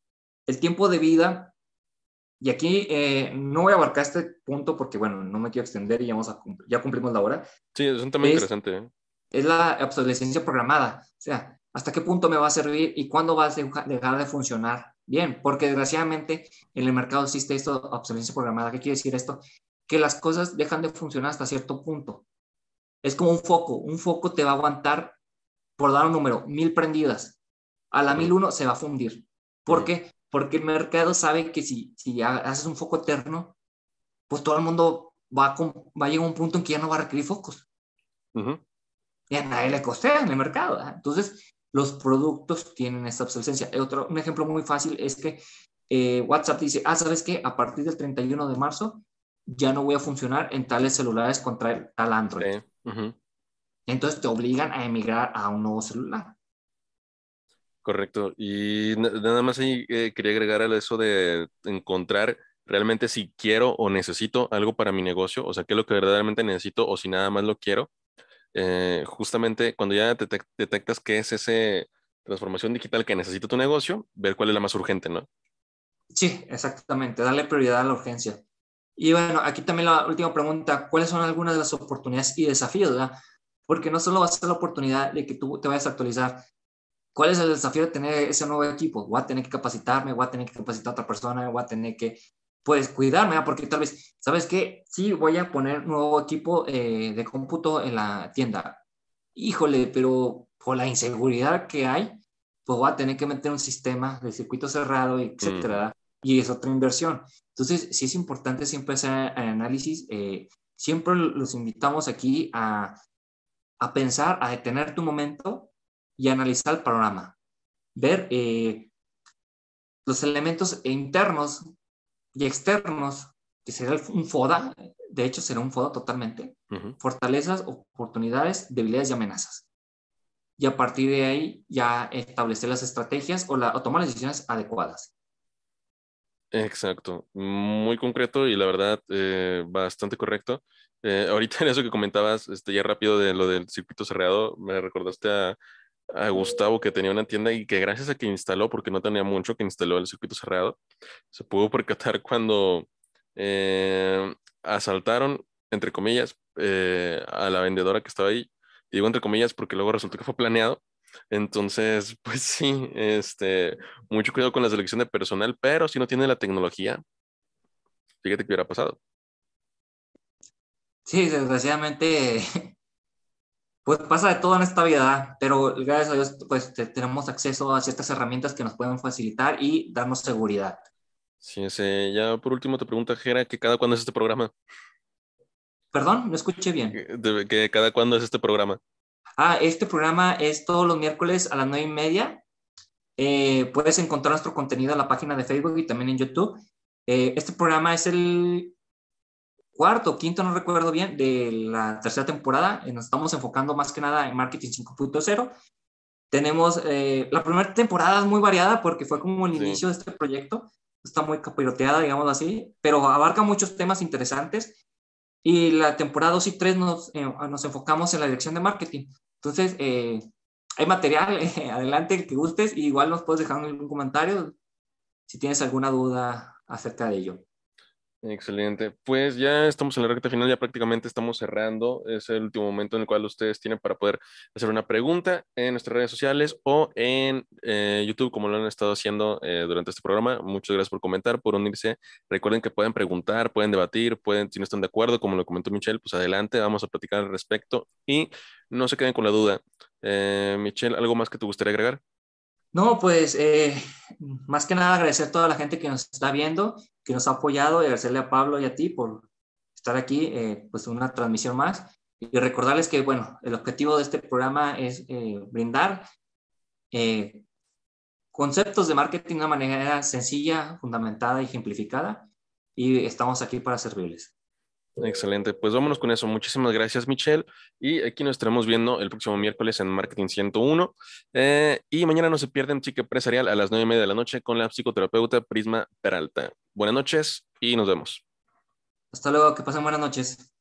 el tiempo de vida, y aquí no voy a abarcar este punto porque, bueno, no me quiero extender y ya cumplimos la hora, Sí, es un tema es, interesante, ¿eh? es la obsolescencia programada. O sea, ¿hasta qué punto me va a servir y cuándo va a dejar de funcionar bien? Porque desgraciadamente en el mercado existe esto, obsolescencia programada. ¿Qué quiere decir esto? Que las cosas dejan de funcionar hasta cierto punto. Es como un foco te va a aguantar, por dar un número, 1000 prendidas. A la Ujú, 1001 se va a fundir. ¿Por ujú, qué? Porque el mercado sabe que si haces un foco eterno, pues todo el mundo va a llegar a un punto en que ya no va a requerir focos. ujú. Y a nadie le costea en el mercado. ¿Verdad? Entonces, los productos tienen esta obsolescencia. Un ejemplo muy fácil es que WhatsApp dice, ¿sabes qué? A partir del 31 de marzo ya no voy a funcionar en tales celulares contra tal Android. Sí, ujú. Entonces te obligan a emigrar a un nuevo celular. Correcto. Y nada más ahí quería agregar a eso de encontrar realmente si quiero o necesito algo para mi negocio, o sea, qué es lo que verdaderamente necesito o si nada más lo quiero. Justamente cuando ya detectas qué es esa transformación digital que necesita tu negocio, ver cuál es la más urgente, ¿no? Sí, exactamente, darle prioridad a la urgencia. Y bueno, aquí también la última pregunta, ¿cuáles son algunas de las oportunidades y desafíos? ¿Verdad? Porque no solo va a ser la oportunidad de que tú te vayas a actualizar. ¿Cuál es el desafío de tener ese nuevo equipo? Voy a tener que capacitarme, voy a tener que capacitar a otra persona, voy a tener que, pues, cuidarme, ¿verdad? Porque tal vez, ¿sabes qué? Sí, voy a poner nuevo equipo de cómputo en la tienda. Híjole, pero por la inseguridad que hay, pues voy a tener que meter un sistema de circuito cerrado, Ujú. etcétera, y es otra inversión. Entonces, sí es importante siempre hacer análisis. Siempre los invitamos aquí a pensar, a detener tu momento y analizar el panorama. Ver los elementos internos y externos, que será un FODA, de hecho será un FODA totalmente, Ujú. fortalezas, oportunidades, debilidades y amenazas. Y a partir de ahí ya establecer las estrategias o tomar las decisiones adecuadas. Exacto, muy concreto y la verdad bastante correcto. Ahorita en eso que comentabas, ya rápido de lo del circuito cerrado, me recordaste a Gustavo que tenía una tienda y que gracias a que instaló, porque no tenía mucho, que instaló el circuito cerrado, se pudo percatar cuando asaltaron, entre comillas, a la vendedora que estaba ahí. Y digo entre comillas porque luego resultó que fue planeado. Entonces, pues sí, mucho cuidado con la selección de personal, pero si no tiene la tecnología, fíjate qué hubiera pasado. Sí, desgraciadamente, pues pasa de todo en esta vida, pero gracias a Dios, pues tenemos acceso a ciertas herramientas que nos pueden facilitar y darnos seguridad. Sí, ya por último te pregunta Jera que cada cuándo es este programa. Perdón, no escuché bien. Que cada cuándo es este programa. Este programa es todos los miércoles a las 9:30. Puedes encontrar nuestro contenido en la página de Facebook y también en YouTube. Este programa es el cuarto o quinto, no recuerdo bien, de la tercera temporada. Nos estamos enfocando más que nada en marketing 5.0. Tenemos la primera temporada es muy variada porque fue como el Sí. inicio de este proyecto. Está muy capiroteada, digamos así, pero abarca muchos temas interesantes. Y la temporada 2 y 3 nos enfocamos en la dirección de marketing. Entonces, hay material, adelante, el que gustes, y igual nos puedes dejar algún comentario si tienes alguna duda acerca de ello. Excelente. Pues ya estamos en la recta final, ya prácticamente estamos cerrando. Es el último momento en el cual ustedes tienen para poder hacer una pregunta en nuestras redes sociales o en YouTube, como lo han estado haciendo durante este programa. Muchas gracias por comentar, por unirse. Recuerden que pueden preguntar, pueden debatir, pueden, si no están de acuerdo, como lo comentó Michelle, pues adelante, vamos a platicar al respecto y no se queden con la duda. Michelle, ¿algo más que te gustaría agregar? No, pues más que nada agradecer a toda la gente que nos está viendo, que nos ha apoyado, y agradecerle a Pablo y a ti por estar aquí, pues una transmisión más. Y recordarles que, bueno, el objetivo de este programa es brindar eh, conceptos de marketing de una manera sencilla, fundamentada y ejemplificada. Y estamos aquí para servirles. Excelente, pues vámonos con eso. Muchísimas gracias, Michelle. Y aquí nos estaremos viendo el próximo miércoles en Marketing 101. Y mañana no se pierden Chica Empresarial a las 9:30 de la noche con la psicoterapeuta Prisma Peralta. Buenas noches y nos vemos. Hasta luego, que pasen buenas noches.